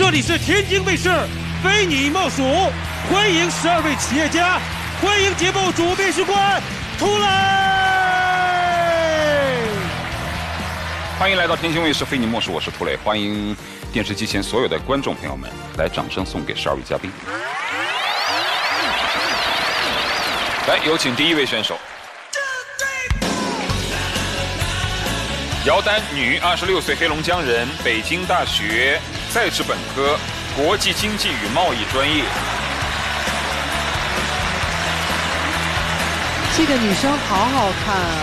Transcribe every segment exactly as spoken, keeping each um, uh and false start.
这里是天津卫视，非你莫属，欢迎十二位企业家，欢迎节目主编士官出来。 欢迎来到天津卫视，非你莫属，我是涂磊。欢迎电视机前所有的观众朋友们，来掌声送给十二位嘉宾。来，有请第一位选手。姚丹，女，二十六岁，黑龙江人，北京大学在职本科，国际经济与贸易专业。 这个女生好好看啊！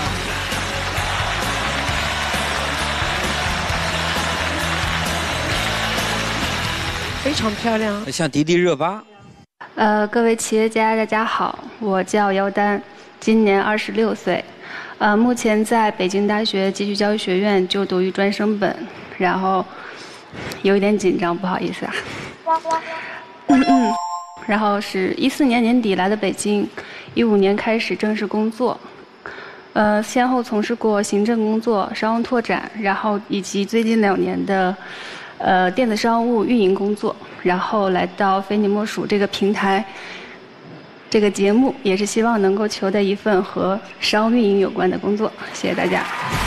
非常漂亮， 像迪丽热巴。 呃，各位企业家，大家好，我叫姚丹，今年二十六岁。呃，目前在北京大学继续教育学院就读于专升本，然后有一点紧张，不好意思啊。嗯嗯，然后是一四年年底来的北京，一五年开始正式工作，呃，先后从事过行政工作、商务拓展，然后以及最近两年的呃电子商务运营工作，然后来到非你莫属这个平台。这个节目也是希望能够求得一份和商务运营有关的工作，谢谢大家。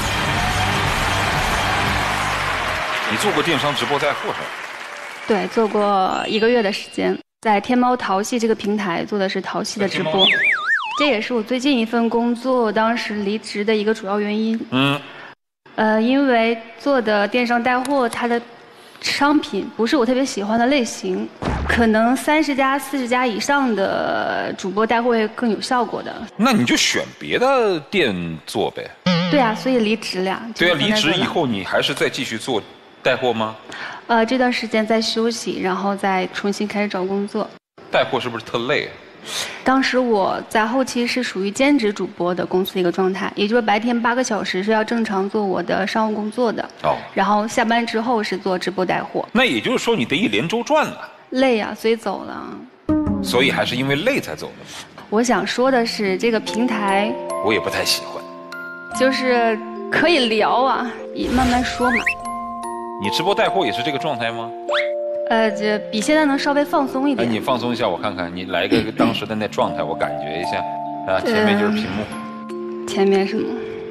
你做过电商直播带货是吧？ 对，做过一个月的时间，在天猫淘系这个平台做的是淘系的直播，这也是我最近一份工作当时离职的一个主要原因。嗯，呃，因为做的电商带货，它的商品不是我特别喜欢的类型。可能三十家、四十家以上的主播带货会更有效果的。 那你就选别的店做呗。 对啊，所以离职了。 对啊，离职以后你还是再继续做带货吗？ 呃，这段时间在休息，然后再重新开始找工作。 带货是不是特累？ 当时我在后期是属于兼职主播的公司一个状态，也就是白天八个小时是要正常做我的商务工作的。哦。然后下班之后是做直播带货。 那也就是说你得一连轴转了。 累呀、啊，所以走了。 所以还是因为累才走的吗？ 我想说的是，这个平台我也不太喜欢， 就是可以聊啊，也慢慢说嘛。 你直播带货也是这个状态吗？ 呃，这比现在能稍微放松一点。 哎，你放松一下，我看看，你来个当时的那状态，我感觉一下。啊，前面就是屏幕。 呃、前面是吗？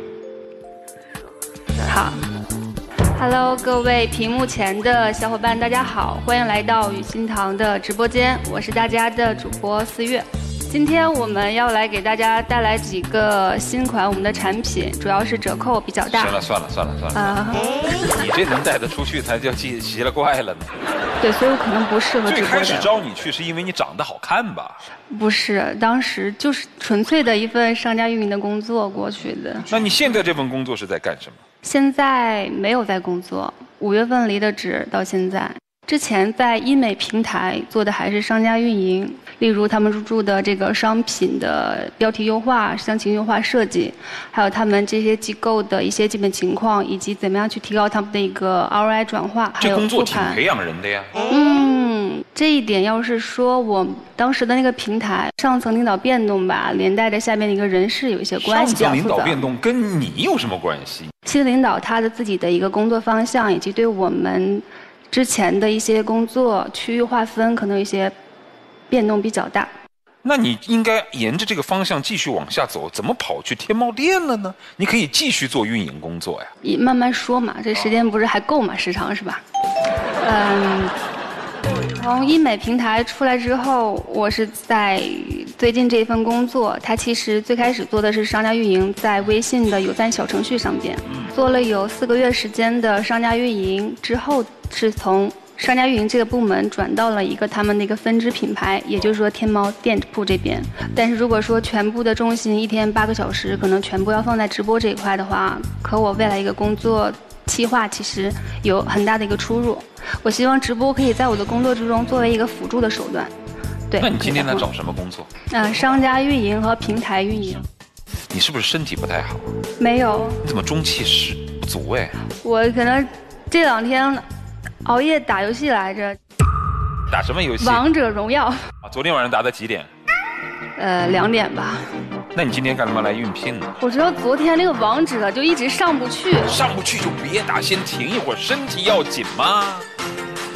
好。Hello， 各位屏幕前的小伙伴，大家好，欢迎来到雨欣堂的直播间，我是大家的主播四月。今天我们要来给大家带来几个新款我们的产品，主要是折扣比较大。 行了，算了，算了，算了。啊、你这能带得出去才叫奇奇了怪了呢。 对，所以我可能不适合直播。 最开始招你去是因为你长得好看吧？ 不是，当时就是纯粹的一份商家运营的工作过去的。 那你现在这份工作是在干什么？ 现在没有在工作，五月份离的职到现在。之前在医美平台做的还是商家运营，例如他们入驻的这个商品的标题优化、详情优化设计，还有他们这些机构的一些基本情况，以及怎么样去提高他们的一个 R O I 转化，还有这工作挺培养人的呀。 嗯，这一点要是说我当时的那个平台上层领导变动吧，连带着下面的一个人事有一些关系。 上层领导变动跟你有什么关系？ 新领导他的自己的一个工作方向，以及对我们之前的一些工作区域划分，可能有一些变动比较大。 那你应该沿着这个方向继续往下走，怎么跑去天猫店了呢？你可以继续做运营工作呀。 你慢慢说嘛，这时间不是还够嘛，时长是吧？嗯。从医美平台出来之后，我是在最近这一份工作，它其实最开始做的是商家运营，在微信的有赞小程序上边，做了有四个月时间的商家运营之后，是从商家运营这个部门转到了一个他们的一个分支品牌，也就是说天猫店铺这边。但是如果说全部的重心一天八个小时，可能全部要放在直播这一块的话，和我未来一个工作企划其实有很大的一个出入。我希望直播可以在我的工作之中作为一个辅助的手段。对。 那你今天在找什么工作？ 嗯、呃，商家运营和平台运营。 你是不是身体不太好？ 没有。 你怎么中气十不足哎？ 我可能这两天熬夜打游戏来着。 打什么游戏？ 王者荣耀。啊， 昨天晚上打到几点？ 呃，两点吧。 那你今天干嘛来应聘呢？ 我知道昨天那个王者就一直上不去。 上不去就别打，先停一会儿，身体要紧嘛。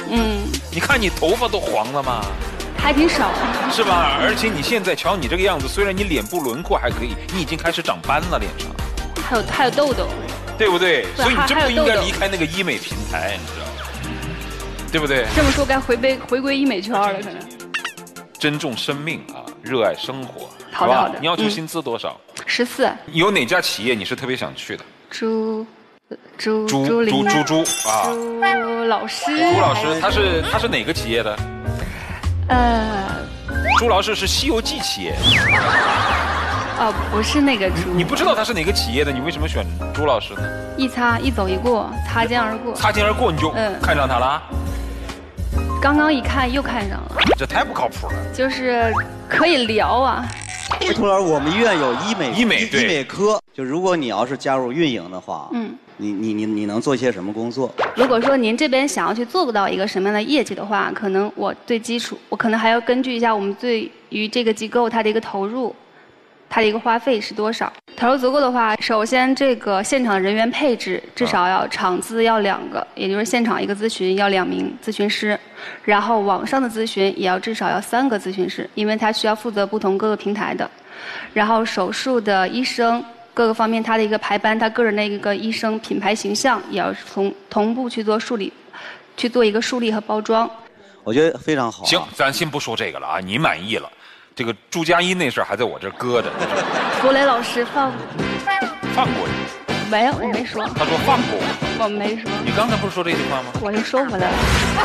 嗯， 你看你头发都黄了吗？ 还挺少， 是吧？而且你现在瞧你这个样子，虽然你脸部轮廓还可以，你已经开始长斑了脸上， 还有还有痘痘， 对不对？ 对所以你真不应该还有痘痘离开那个医美平台，你知道吗？对不对？ 这么说该回归回归医美圈了，可能。 珍重生命啊，热爱生活，吧好的好的你要求薪资多少？ 十四。 有哪家企业你是特别想去的？ 朱朱朱朱琳朱朱啊， 朱老师， 朱老师他是他是哪个企业的？ 呃， 朱老师是《西游记》企业。 哦，不是那个朱。 你不知道他是哪个企业的，你为什么选朱老师呢？ 一擦一走一过，擦肩而过。 擦肩而过你就嗯看上他了？ 刚刚一看又看上了， 这太不靠谱了。 就是可以聊啊。 涂老师，我们医院有医美医美对医美科，就如果你要是加入运营的话， 嗯， 你你你你能做些什么工作？ 如果说您这边想要去做到一个什么样的业绩的话，可能我最基础，我可能还要根据一下我们对于这个机构它的一个投入，它的一个花费是多少。投入足够的话，首先这个现场人员配置至少要场资要两个，也就是现场一个咨询要两名咨询师，然后网上的咨询也要至少要三个咨询师，因为他需要负责不同各个平台的。然后手术的医生各个方面他的一个排班，他个人的一个医生品牌形象也要同同步去做树立，去做一个树立和包装。 我觉得非常好、啊。 行，咱先不说这个了啊，你满意了。这个朱佳音那事儿还在我这儿搁着。 涂磊老师放放过你？ 没有，我没说。 他说放过我。 我没说。 你刚才不是说这句话吗？ 我又收回来了。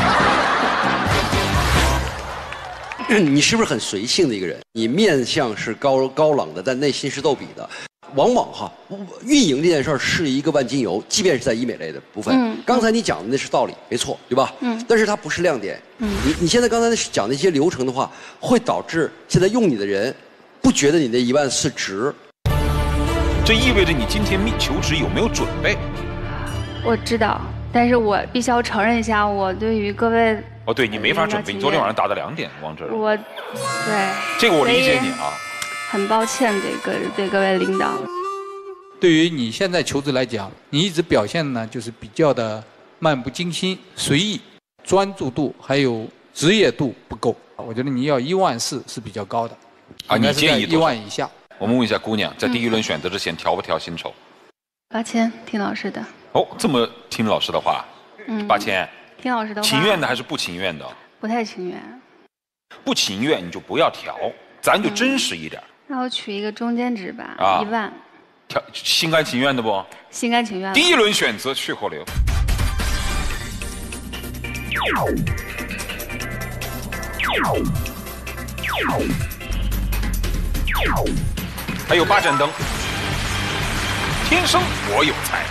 你是不是很随性的一个人？你面相是高高冷的，但内心是逗比的。往往哈，运营这件事儿是一个万金油，即便是在医美类的部分。嗯。刚才你讲的那是道理，没错，对吧？嗯。但是它不是亮点。嗯。你你现在刚才讲那些流程的话，会导致现在用你的人不觉得你那一万四值。 这意味着你今天求职有没有准备？ 我知道，但是我必须要承认一下，我对于各位。 哦，对你没法准备，你昨天晚上打的两点，王哲。 我，对。 这个我理解你啊。 很抱歉，对各对各位领导。 对于你现在求职来讲，你一直表现呢就是比较的漫不经心、随意，专注度还有职业度不够。我觉得你要一万四是比较高的。 啊，你建议一万以下。 我们问一下姑娘，在第一轮选择之前调不调薪酬？ 八千，听老师的。 哦，这么听老师的话。嗯。八千。 听老师的话。 情愿的还是不情愿的？ 不太情愿。 不情愿你就不要调，咱就真实一点。嗯， 那我取一个中间值吧，啊、一万。 调心甘情愿的不？ 心甘情愿。 第一轮选择去或留。还有八盏灯。天生我有才。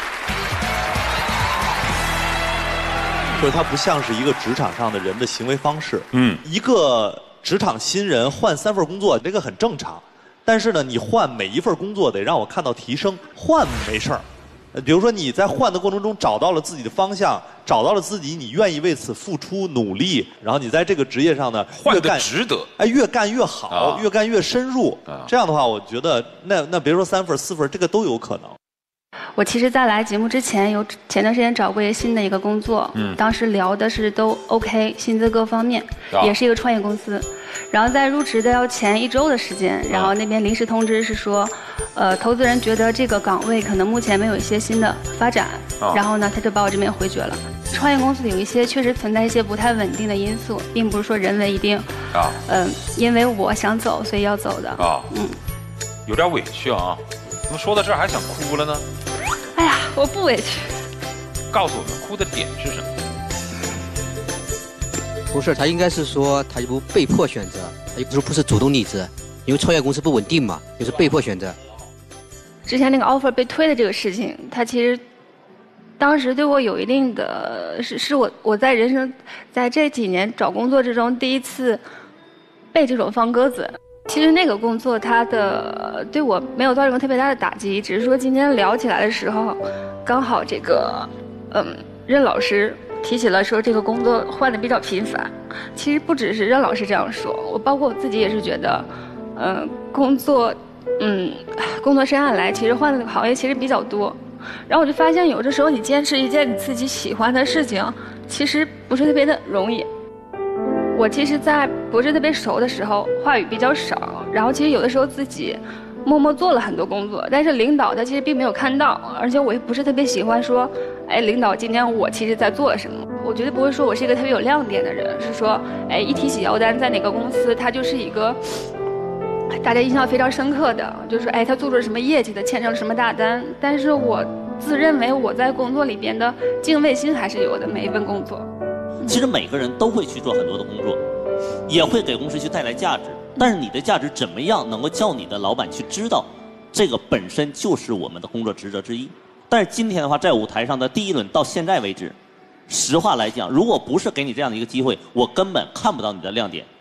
就是它不像是一个职场上的人的行为方式。 嗯， 一个职场新人换三份工作，这个很正常。但是呢，你换每一份工作得让我看到提升。换没事儿，比如说你在换的过程中找到了自己的方向，找到了自己你愿意为此付出努力，然后你在这个职业上呢换的值得， 哎，越干越好，啊、越干越深入。啊、这样的话，我觉得那那别说三份四份，这个都有可能。 我其实，在来节目之前，有前段时间找过一个新的一个工作，嗯，当时聊的是都 OK， 薪资各方面，啊、也是一个创业公司。然后在入职的要前一周的时间，然后那边临时通知是说，呃，投资人觉得这个岗位可能目前没有一些新的发展，啊、然后呢，他就把我这边回绝了。创业公司有一些确实存在一些不太稳定的因素，并不是说人为一定，啊，嗯、呃，因为我想走所以要走的，啊，嗯， 有点委屈啊。怎么说到这儿还想哭了呢？ 哎呀，我不委屈。 告诉我们哭的点是什么？ 不是，他应该是说他不被迫选择，他又不是主动离职，因为创业公司不稳定嘛，就是被迫选择。 之前那个 offer 被推的这个事情，他其实当时对我有一定的，是是我我在人生在这几年找工作之中第一次被这种放鸽子。其实那个工作它的对我没有造成特别大的打击，只是说今天聊起来的时候，刚好这个嗯任老师提起了说这个工作换的比较频繁。其实不只是任老师这样说，我包括我自己也是觉得，嗯工作嗯工作生涯来其实换的行业其实比较多。然后我就发现有的时候你坚持一件你自己喜欢的事情， 其实不是特别的容易。我其实，在不是特别熟的时候，话语比较少，然后其实有的时候自己默默做了很多工作，但是领导他其实并没有看到，而且我也不是特别喜欢说，哎，领导今天我其实在做什么。我绝对不会说我是一个特别有亮点的人，是说，哎，一提起姚丹在哪个公司，他就是一个大家印象非常深刻的，就是哎，他做出了什么业绩的，签成了什么大单。但是我自认为我在工作里边的敬畏心还是有的，每一份工作。 其实每个人都会去做很多的工作，也会给公司去带来价值。但是你的价值怎么样能够叫你的老板去知道，这个本身就是我们的工作职责之一。但是今天的话，在舞台上的第一轮到现在为止，实话来讲，如果不是给你这样的一个机会，我根本看不到你的亮点。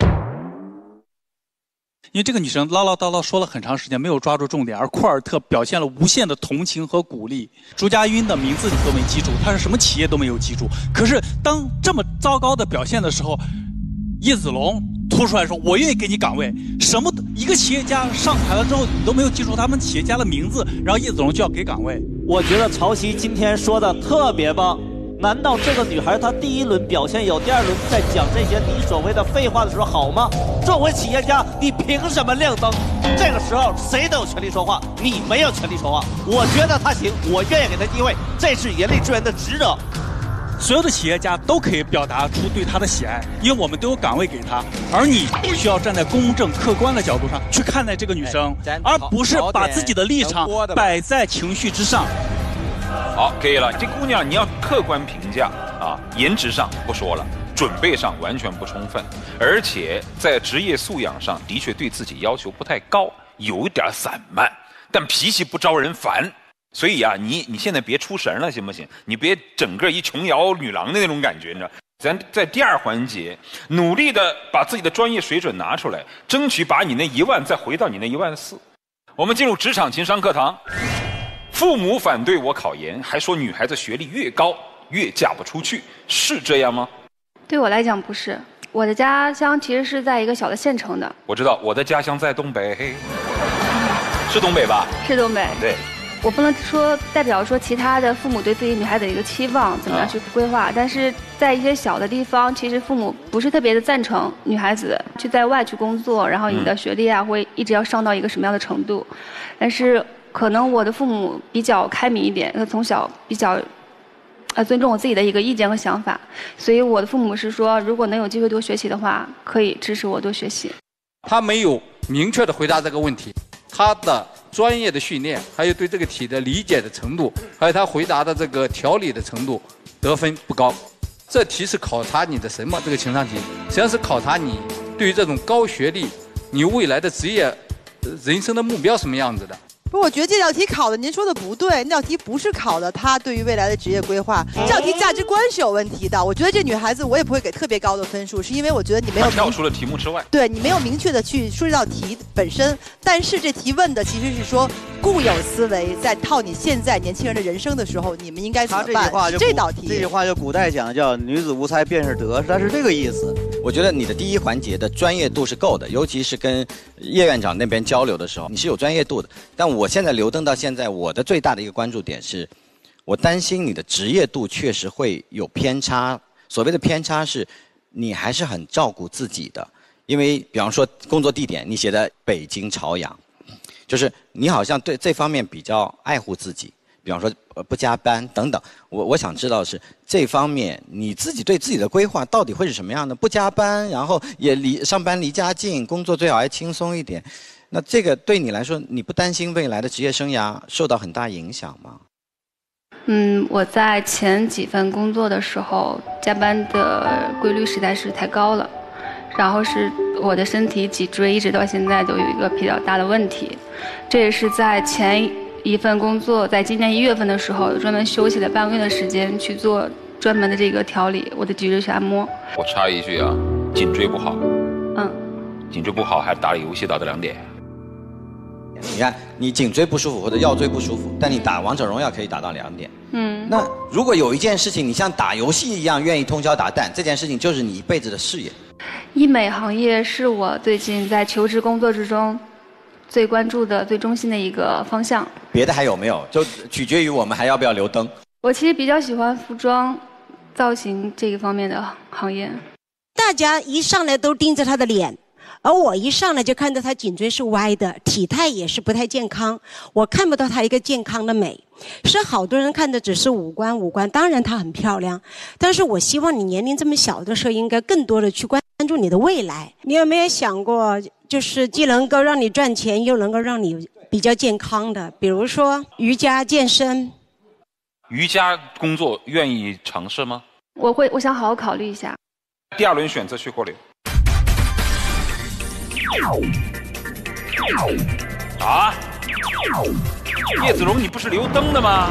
因为这个女生唠唠叨叨说了很长时间，没有抓住重点，而库尔特表现了无限的同情和鼓励。朱家晕的名字你都没记住，她是什么企业都没有记住。可是当这么糟糕的表现的时候，叶子龙突出来说：“我愿意给你岗位。”什么一个企业家上台了之后，你都没有记住他们企业家的名字，然后叶子龙就要给岗位。 我觉得曹曦今天说的特别棒。难道这个女孩她第一轮表现有第二轮在讲这些你所谓的废话的时候好吗？作为企业家，你凭什么亮灯？这个时候谁都有权利说话，你没有权利说话。我觉得她行，我愿意给她机会，这是人力资源的职责。 所有的企业家都可以表达出对他的喜爱，因为我们都有岗位给他，而你需要站在公正客观的角度上去看待这个女生，而不是把自己的立场摆在情绪之上。 好，可以了。这姑娘你要客观评价啊，颜值上不说了，准备上完全不充分，而且在职业素养上的确对自己要求不太高，有点散漫，但脾气不招人烦。所以啊，你你现在别出神了，行不行？你别整个一琼瑶女郎的那种感觉，你知道？咱在第二环节努力的把自己的专业水准拿出来，争取把你那一万再回到你那一万四。我们进入职场情商课堂。父母反对我考研，还说女孩子学历越高越嫁不出去，是这样吗？ 对我来讲不是，我的家乡其实是在一个小的县城的。 我知道，我的家乡在东北，是东北吧？ 是东北。 对。 我不能说代表说其他的父母对自己女孩子的一个期望怎么样去规划，啊、但是在一些小的地方，其实父母不是特别的赞成女孩子去在外去工作，然后你的学历啊会一直要上到一个什么样的程度，但是可能我的父母比较开明一点，从小比较呃尊重我自己的一个意见和想法，所以我的父母是说，如果能有机会多学习的话，可以支持我多学习。 他没有明确的回答这个问题，他的专业的训练，还有对这个题的理解的程度，还有他回答的这个条理的程度，得分不高。这题是考察你的什么？这个情商题实际上是考察你对于这种高学历，你未来的职业、人生的目标什么样子的。 不，我觉得这道题考的，您说的不对。那道题不是考的他对于未来的职业规划，这道题价值观是有问题的。我觉得这女孩子我也不会给特别高的分数，是因为我觉得你没有跳出了题目之外， 对你没有明确的去说这道题本身。但是这题问的其实是说固有思维在套你现在年轻人的人生的时候，你们应该怎么办？ 他这句话就这道题， 这句话就古代讲叫女子无才便是德，它是这个意思。 我觉得你的第一环节的专业度是够的，尤其是跟叶院长那边交流的时候，你是有专业度的。但我现在留灯到现在，我的最大的一个关注点是，我担心你的职业度确实会有偏差。所谓的偏差是，你还是很照顾自己的，因为比方说工作地点，你写的北京朝阳，就是你好像对这方面比较爱护自己。比方说不加班等等，我我想知道是这方面你自己对自己的规划到底会是什么样的？不加班，然后也离上班离家近，工作最好还轻松一点。那这个对你来说，你不担心未来的职业生涯受到很大影响吗？ 嗯，我在前几份工作的时候，加班的规律实在是太高了，然后是我的身体脊椎一直到现在都有一个比较大的问题，这也是在前一份工作，在今年一月份的时候，专门休息了半个月的时间去做专门的这个调理，我的脊椎去按摩。 我插一句啊，颈椎不好。 嗯。 颈椎不好还打游戏打到两点。 你看，你颈椎不舒服或者腰椎不舒服，但你打王者荣耀可以打到两点。 嗯。 那如果有一件事情你像打游戏一样愿意通宵达旦，这件事情就是你一辈子的事业。 医美行业是我最近在求职工作之中最关注的、最中心的一个方向。 别的还有没有？就取决于我们还要不要留灯。 我其实比较喜欢服装， 造型这个方面的行业。 大家一上来都盯着他的脸，而我一上来就看到他颈椎是歪的，体态也是不太健康，我看不到他一个健康的美。是好多人看的只是五官，五官当然她很漂亮，但是我希望你年龄这么小的时候，应该更多的去关注你的未来。你有没有想过，就是既能够让你赚钱，又能够让你比较健康的，比如说瑜伽、健身。 瑜伽工作愿意尝试吗？ 我会，我想好好考虑一下。 第二轮选择徐国柳。啊？叶子荣，你不是留灯的吗？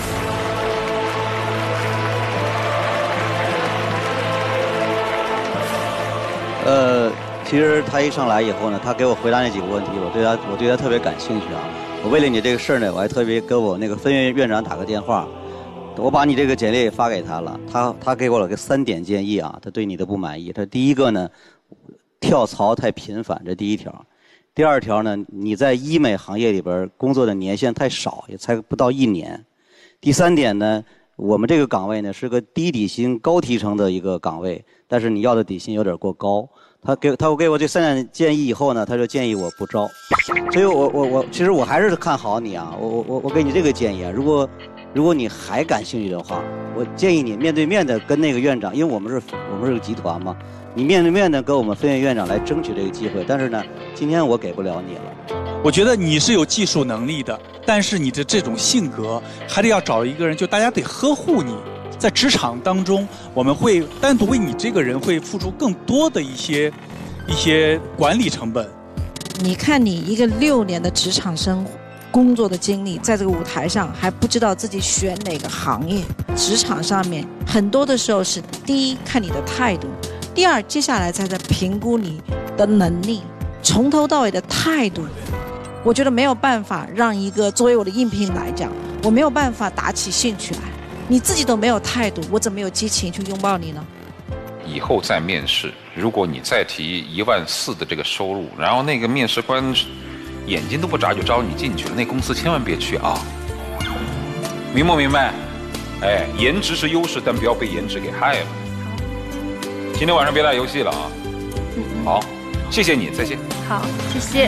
呃，其实他一上来以后呢，他给我回答那几个问题，我对他，我对他特别感兴趣啊。我为了你这个事儿呢，我还特别跟我那个分院院长打个电话，我把你这个简历也发给他了，他他给我了个三点建议啊，他对你的不满意。他第一个呢，跳槽太频繁，这第一条。第二条呢，你在医美行业里边工作的年限太少，也才不到一年。第三点呢，我们这个岗位呢是个低底薪高提成的一个岗位，但是你要的底薪有点过高。他给他给我这三点建议以后呢，他就建议我不招。所以我我我其实我还是看好你啊，我我我我给你这个建议啊，如果如果你还感兴趣的话，我建议你面对面的跟那个院长，因为我们是我们是个集团嘛。你面对面的跟我们分院院长来争取这个机会，但是呢，今天我给不了你了。 我觉得你是有技术能力的，但是你的这种性格还得要找一个人，就大家得呵护你。在职场当中，我们会单独为你这个人会付出更多的一些一些管理成本。 你看你一个六年的职场生活工作的经历，在这个舞台上还不知道自己选哪个行业。职场上面很多的时候是第一看你的态度。第二，接下来再在评估你的能力，从头到尾的态度，我觉得没有办法让一个作为我的应聘来讲，我没有办法打起兴趣来。你自己都没有态度，我怎么有激情去拥抱你呢？ 以后再面试，如果你再提一万四的这个收入，然后那个面试官眼睛都不眨就招你进去了，那公司千万别去啊！明不明白？哎，颜值是优势，但不要被颜值给害了。今天晚上别打游戏了啊！好，谢谢你，再见。 好，谢谢。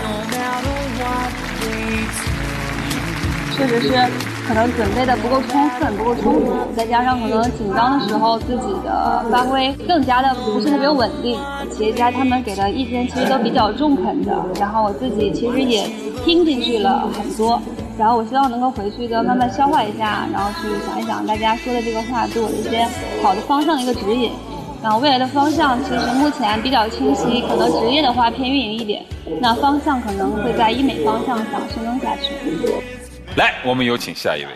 确实是，可能准备的不够充分，不够充足，再加上可能紧张的时候自己的发挥更加的不是特别稳定。企业家他们给的意见其实都比较中肯的，然后我自己其实也听进去了很多，然后我希望能够回去的慢慢消化一下，然后去想一想大家说的这个话对我的一些好的方向的一个指引。然后未来的方向其实目前比较清晰，可能职业的话偏运营一点，那方向可能会在医美方向上深耕下去。 来，我们有请下一位。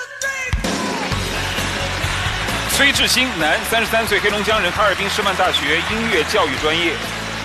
崔志新，男，三十三岁，黑龙江人，哈尔滨师范大学音乐教育专业。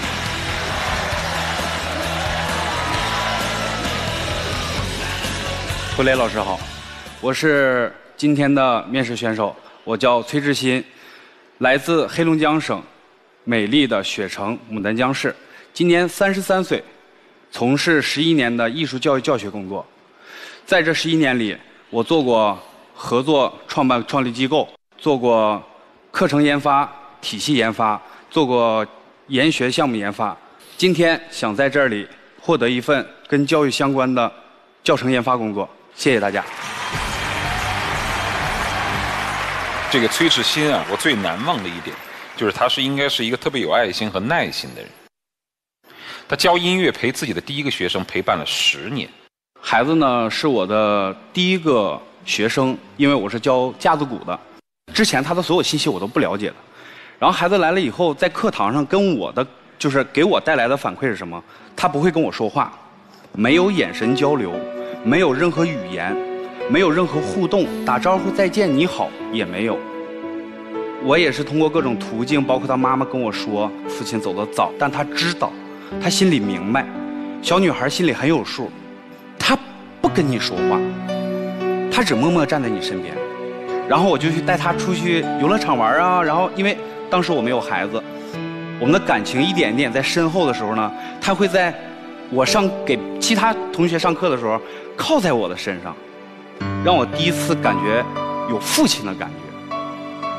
胡雷老师好，我是今天的面试选手，我叫崔志新，来自黑龙江省美丽的雪城牡丹江市，今年三十三岁，从事十一年的艺术教育教学工作。在这十一年里，我做过合作创办创立机构，做过课程研发、体系研发，做过研学项目研发。今天想在这里获得一份跟教育相关的教程研发工作。谢谢大家。 这个崔志新啊，我最难忘的一点就是他是应该是一个特别有爱心和耐心的人。他教音乐陪自己的第一个学生陪伴了十年。 孩子呢是我的第一个学生，因为我是教架子鼓的，之前他的所有信息我都不了解的。然后孩子来了以后，在课堂上跟我的就是给我带来的反馈是什么？他不会跟我说话，没有眼神交流，没有任何语言，没有任何互动，打招呼再见你好也没有。我也是通过各种途径，包括他妈妈跟我说父亲走得早，但他知道，他心里明白，小女孩心里很有数。他不跟你说话，他只默默站在你身边。然后我就去带他出去游乐场玩啊，然后因为当时我没有孩子，我们的感情一点一点在深厚的时候呢，他会在我上给其他同学上课的时候靠在我的身上，让我第一次感觉有父亲的感觉。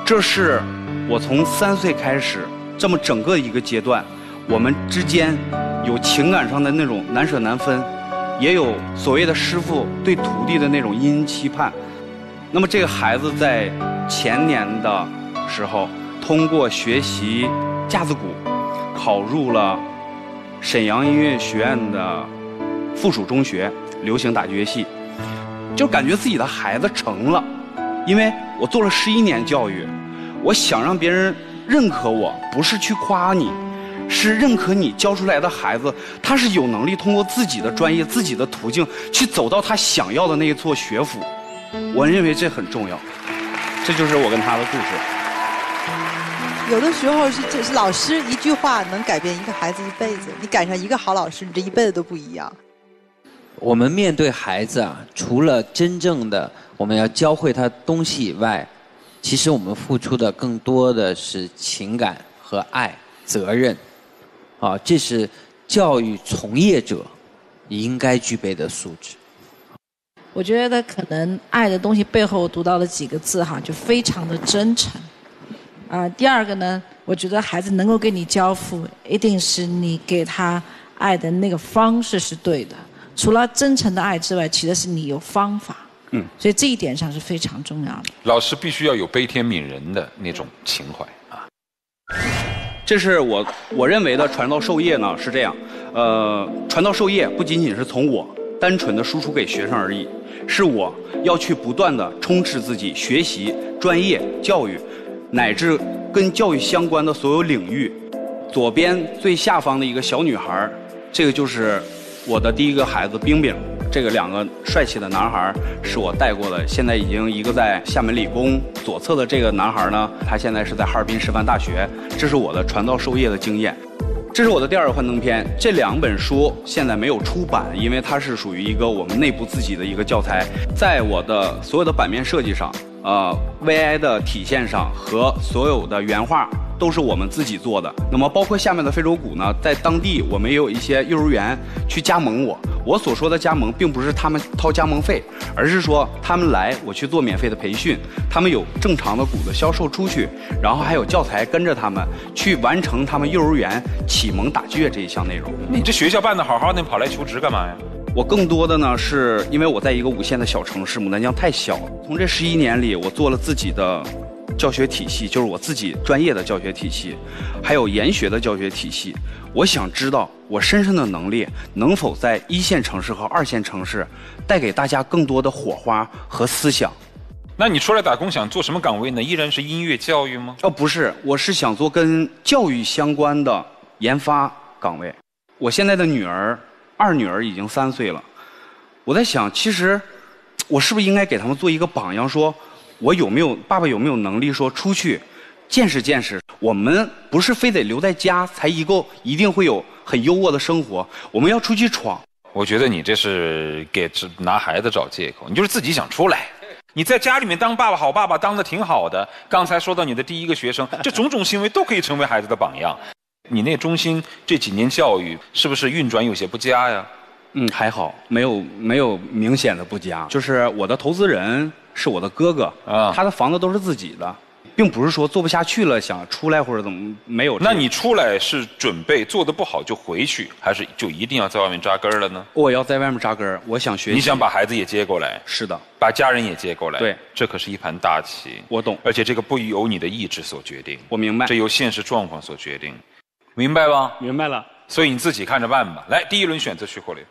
这是我从三岁开始这么整个一个阶段，我们之间有情感上的那种难舍难分，也有所谓的师傅对徒弟的那种殷殷期盼。那么这个孩子在前年的时候，通过学习架子鼓，考入了沈阳音乐学院的附属中学流行打击乐系，就感觉自己的孩子成了。因为我做了十一年教育，我想让别人认可我，不是去夸你，是认可你教出来的孩子，他是有能力通过自己的专业、自己的途径去走到他想要的那一座学府。我认为这很重要，这就是我跟他的故事。 有的时候是这是老师一句话能改变一个孩子一辈子，你赶上一个好老师，你这一辈子都不一样。 我们面对孩子啊，除了真正的我们要教会他东西以外，其实我们付出的更多的是情感和爱、责任，啊，这是教育从业者应该具备的素质。 我觉得可能爱的东西背后读到了几个字哈，就非常的真诚。啊、呃，第二个呢，我觉得孩子能够给你交付，一定是你给他爱的那个方式是对的。除了真诚的爱之外，其实是你有方法。嗯，所以这一点上是非常重要的。 老师必须要有悲天悯人的那种情怀啊。 这是我我认为的传道授业呢是这样，呃，传道授业不仅仅是从我单纯的输出给学生而已，是我要去不断的充斥自己学习、专业、教育，乃至跟教育相关的所有领域。左边最下方的一个小女孩，这个就是我的第一个孩子冰冰。这个两个帅气的男孩是我带过的，现在已经一个在厦门理工，左侧的这个男孩呢，他现在是在哈尔滨师范大学。这是我的传道授业的经验。这是我的第二个幻灯片，这两本书现在没有出版，因为它是属于一个我们内部自己的一个教材。在我的所有的版面设计上，呃 V I 的体现上和所有的原画都是我们自己做的。那么包括下面的非洲鼓呢，在当地我们也有一些幼儿园去加盟我。我所说的加盟，并不是他们掏加盟费，而是说他们来我去做免费的培训，他们有正常的鼓的销售出去，然后还有教材跟着他们去完成他们幼儿园启蒙打击乐这一项内容。 你这学校办得好好的，你跑来求职干嘛呀？ 我更多的呢，是因为我在一个五线的小城市，牡丹江太小了。从这十一年里，我做了自己的教学体系，就是我自己专业的教学体系，还有研学的教学体系。我想知道我身上的能力能否在一线城市和二线城市带给大家更多的火花和思想。 那你出来打工想做什么岗位呢？依然是音乐教育吗？ 哦，不是，我是想做跟教育相关的研发岗位。我现在的女儿，二女儿已经三岁了，我在想，其实我是不是应该给他们做一个榜样，说我有没有爸爸有没有能力说出去见识见识，我们不是非得留在家才一个一定会有很优渥的生活，我们要出去闯。 我觉得你这是给拿孩子找借口，你就是自己想出来。你在家里面当爸爸好爸爸当得挺好的，刚才说到你的第一个学生，这种种行为都可以成为孩子的榜样。你那中心这几年教育是不是运转有些不佳呀？ 嗯，还好，没有没有明显的不佳。就是我的投资人是我的哥哥啊，他的房子都是自己的，并不是说做不下去了想出来或者怎么没有。 那你出来是准备做得不好就回去，还是就一定要在外面扎根了呢？ 我要在外面扎根，我想学习。 你想把孩子也接过来？ 是的， 把家人也接过来。 对， 这可是一盘大棋。 我懂， 而且这个不由你的意志所决定。 我明白， 这由现实状况所决定，明白吧？ 明白了。 所以你自己看着办吧。来，第一轮选择徐慧蕾。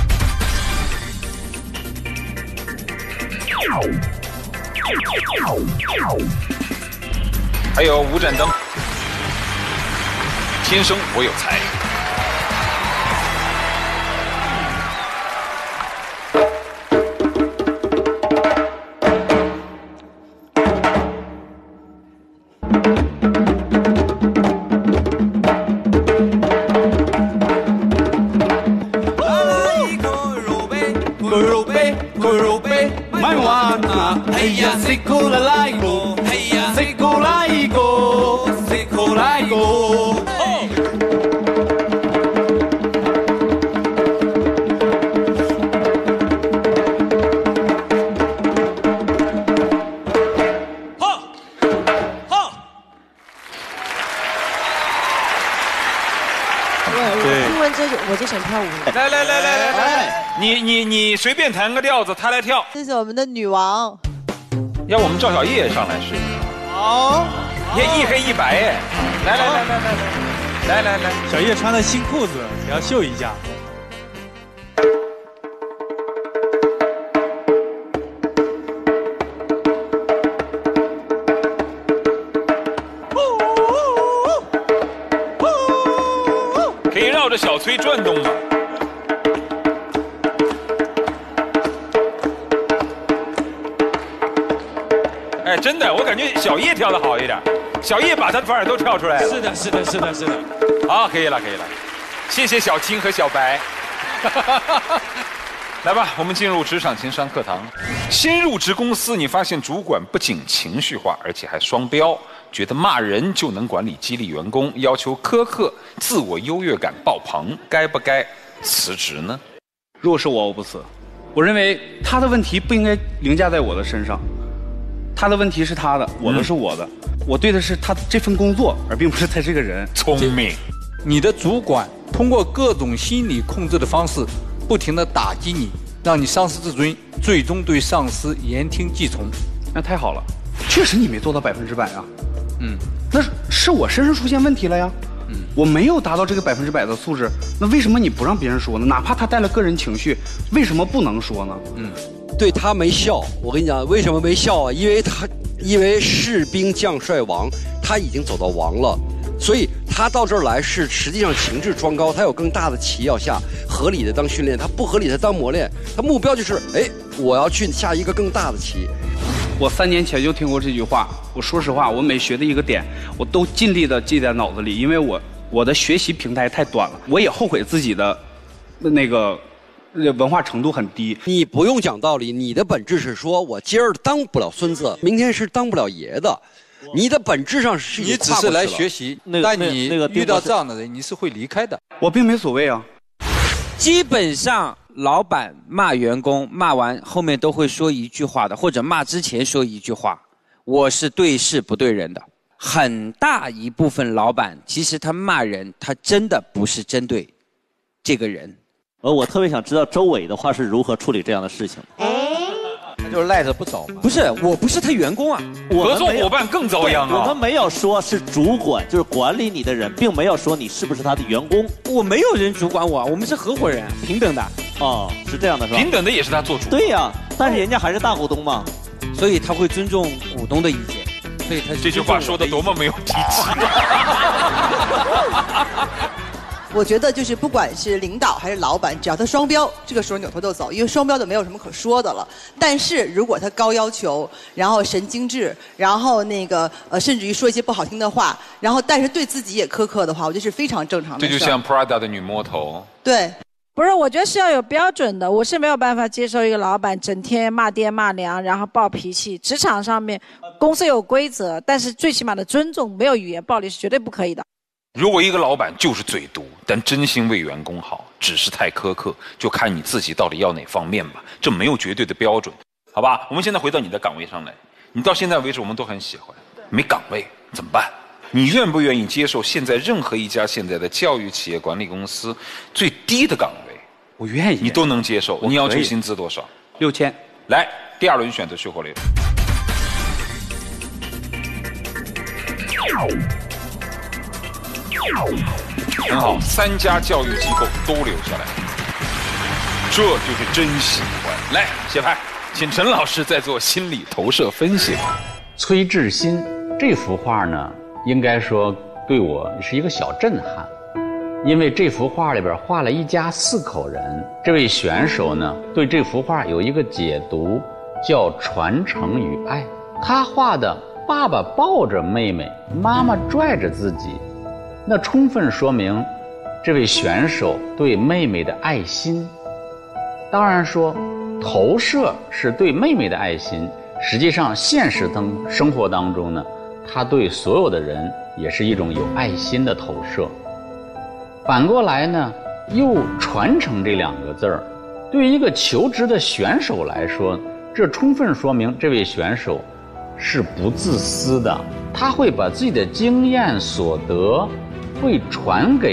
还有五盏灯，天生我有才。 嘿呀，谁过来来过？嘿呀，谁过来过？谁过来过？哈，哈， 我听完这我就想跳舞。 来来来来来来，你你你随便弹个调子，他来跳。 这是我们的女王。 要我们赵小叶上来试一下。好，你看一黑一白哎，来来来来来来来来， 小叶穿的新裤子，也要秀一下。 可以绕着小崔转动吗？哎，真的，我感觉小叶跳的好一点，小叶把他的反耳都跳出来了。 是的，是的，是的，是的。 好，可以了，可以了，谢谢小青和小白。来吧，我们进入职场情商课堂。新入职公司，你发现主管不仅情绪化，而且还双标，觉得骂人就能管理激励员工，要求苛刻，自我优越感爆棚，该不该辞职呢？ 如果是我，我不辞。我认为他的问题不应该凌驾在我的身上，他的问题是他的，我的是我的，嗯、我对的是他这份工作，而并不是他这个人。 聪明。 你的主管通过各种心理控制的方式，不停地打击你，让你丧失自尊，最终对上司言听计从。 那太好了，确实你没做到百分之百啊。嗯，那是是我身上出现问题了呀。嗯，我没有达到这个百分之百的素质，那为什么你不让别人说呢？哪怕他带了个人情绪，为什么不能说呢？ 嗯，对他没效。我跟你讲，为什么没效啊？因为他因为士兵将帅王，他已经走到王了。所以他到这儿来是实际上情志装高，他有更大的棋要下，合理的当训练，他不合理的当磨练，他目标就是，哎，我要去下一个更大的棋。 我三年前就听过这句话，我说实话，我每学的一个点，我都尽力的记在脑子里，因为我我的学习平台太短了，我也后悔自己的那个文化程度很低。 你不用讲道理，你的本质是说我今儿当不了孙子，明天是当不了爷的。你的本质上是你只是来学习，但你遇到这样的人，你是会离开的。 我并没所谓啊。 基本上，老板骂员工，骂完后面都会说一句话的，或者骂之前说一句话：“我是对事不对人的。”很大一部分老板，其实他骂人，他真的不是针对这个人。 而我特别想知道周伟的话是如何处理这样的事情。 他就是赖着不走嘛。 不是，我不是他员工啊， 合作伙伴更遭殃啊。 我们没有说是主管，就是管理你的人，并没有说你是不是他的员工。 我没有人主管我，我们是合伙人，平等的。 哦，是这样的，是吧？ 平等的也是他做主。 对呀、啊，但是人家还是大股东嘛， 所以他会尊重股东的意见。所以他这句话说的多么没有底气。 我觉得就是不管是领导还是老板，只要他双标，这个时候扭头就走，因为双标就没有什么可说的了。但是如果他高要求，然后神经质，然后那个呃，甚至于说一些不好听的话，然后但是对自己也苛刻的话，我觉得是非常正常的事。 这就像 Prada 的女魔头。 对。 不是，我觉得是要有标准的。我是没有办法接受一个老板整天骂爹骂娘，然后暴脾气。职场上面，公司有规则，但是最起码的尊重，没有语言暴力是绝对不可以的。 如果一个老板就是嘴毒，但真心为员工好，只是太苛刻，就看你自己到底要哪方面吧。这没有绝对的标准，好吧？我们现在回到你的岗位上来，你到现在为止我们都很喜欢，没岗位怎么办？你愿不愿意接受现在任何一家现在的教育企业管理公司最低的岗位？ 我愿意， 你都能接受。你要求薪资多少？ 六千。 来，第二轮选择徐火雷。很好，三家教育机构都留下来，这就是真喜欢。来，写牌，请陈老师再做心理投射分析。 崔智新这幅画呢，应该说对我是一个小震撼。因为这幅画里边画了一家四口人，这位选手呢对这幅画有一个解读，叫传承与爱。他画的爸爸抱着妹妹，妈妈拽着自己，那充分说明这位选手对妹妹的爱心。当然说投射是对妹妹的爱心，实际上现实当生活当中呢，他对所有的人也是一种有爱心的投射。反过来呢，又传承这两个字儿，对于一个求职的选手来说，这充分说明这位选手是不自私的，他会把自己的经验所得会传给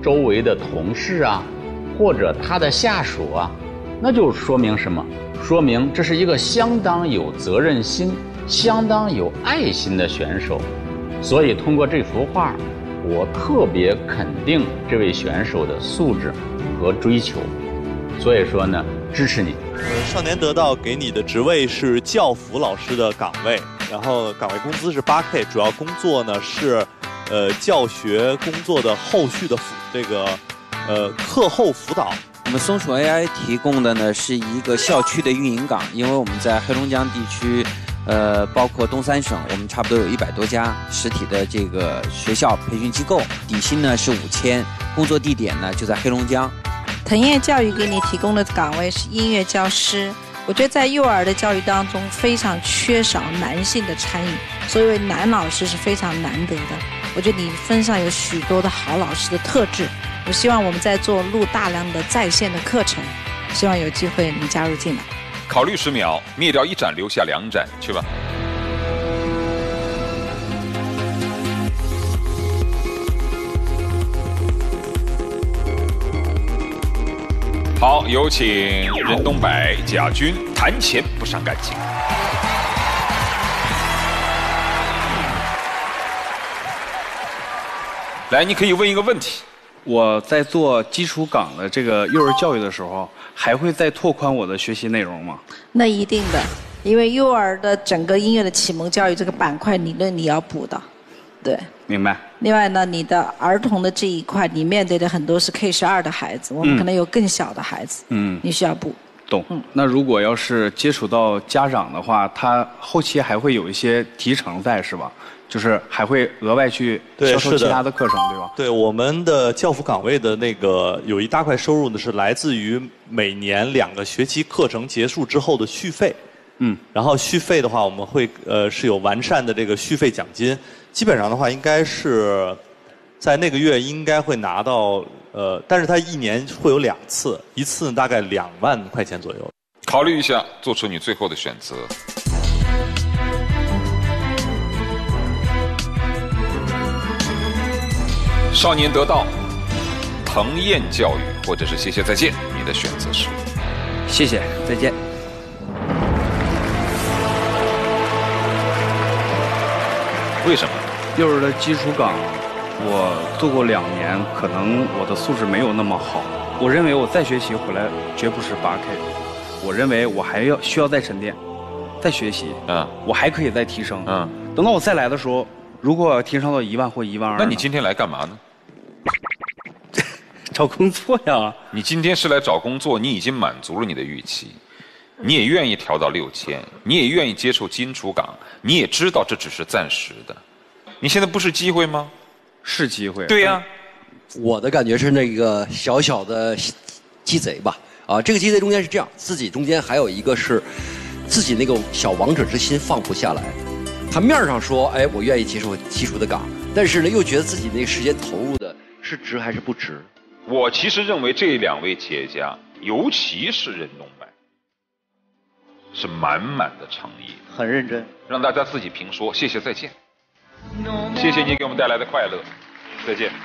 周围的同事啊，或者他的下属啊，那就说明什么？说明这是一个相当有责任心、相当有爱心的选手。所以通过这幅画，我特别肯定这位选手的素质和追求。所以说呢，支持你。 呃，少年得到给你的职位是教辅老师的岗位，然后岗位工资是八 K， 主要工作呢是，呃，教学工作的后续的辅这个，呃，课后辅导。 我们松鼠 A I 提供的呢是一个校区的运营岗，因为我们在黑龙江地区，呃，包括东三省，我们差不多有一百多家实体的这个学校培训机构，底薪呢是五千，工作地点呢就在黑龙江。 腾业教育给你提供的岗位是音乐教师。我觉得在幼儿的教育当中非常缺少男性的参与，所以男老师是非常难得的。我觉得你分上有许多的好老师的特质。我希望我们在做录大量的在线的课程，希望有机会你加入进来。 考虑十秒，灭掉一盏，留下两盏，去吧。好，有请任东柏、贾军谈钱不伤感情。来，你可以问一个问题。 我在做基础岗的这个幼儿教育的时候，还会再拓宽我的学习内容吗？ 那一定的，因为幼儿的整个音乐的启蒙教育这个板块理论你要补的，对。 明白。 另外呢，你的儿童的这一块，你面对的很多是 K 十二的孩子，我们可能有更小的孩子，嗯，你需要补。 懂。嗯。那如果要是接触到家长的话，他后期还会有一些提成在，是吧？就是还会额外去销售其他的课程，对吧？ 对，我们的教辅岗位的那个有一大块收入呢，是来自于每年两个学期课程结束之后的续费。 嗯。 然后续费的话，我们会呃是有完善的这个续费奖金，基本上的话应该是在那个月应该会拿到呃，但是它一年会有两次，一次大概两万块钱左右。 考虑一下，做出你最后的选择。少年得道，腾燕教育，或者是谢谢再见，你的选择是？ 谢谢再见。 为什么？ 幼儿的基础岗，我做过两年，可能我的素质没有那么好。我认为我再学习回来绝不是八 K， 我认为我还要需要再沉淀，再学习，嗯，我还可以再提升，嗯，等到我再来的时候。如果提升到一万或一万二， 那你今天来干嘛呢？ 找工作呀！ 你今天是来找工作，你已经满足了你的预期，你也愿意调到六千，你也愿意接受金主岗，你也知道这只是暂时的。你现在不是机会吗？ 是机会。 对呀、啊， 我的感觉是那个小小的鸡贼吧，啊，这个鸡贼中间是这样，自己中间还有一个是自己那个小王者之心放不下来。他面上说，哎，我愿意接受基础的岗，但是呢，又觉得自己那个时间投入的是值还是不值？ 我其实认为这两位企业家，尤其是任东柏，是满满的诚意， 很认真， 让大家自己评说。谢谢，再见。谢谢你给我们带来的快乐，再见。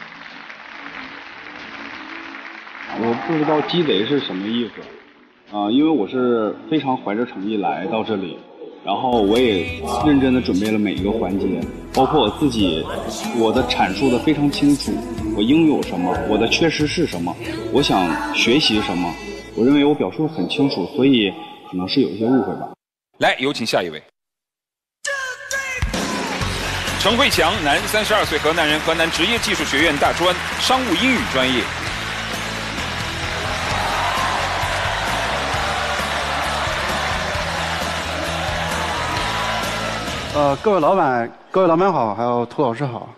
我不知道鸡贼是什么意思，啊、呃，因为我是非常怀着诚意来到这里。然后我也认真的准备了每一个环节，包括我自己，我的阐述的非常清楚，我应有什么，我的缺失是什么，我想学习什么，我认为我表述的很清楚，所以可能是有一些误会吧。 来，有请下一位。陈慧强，男，三十二岁，河南人，河南职业技术学院大专商务英语专业。 呃，各位老板，各位老板好，还有涂老师好。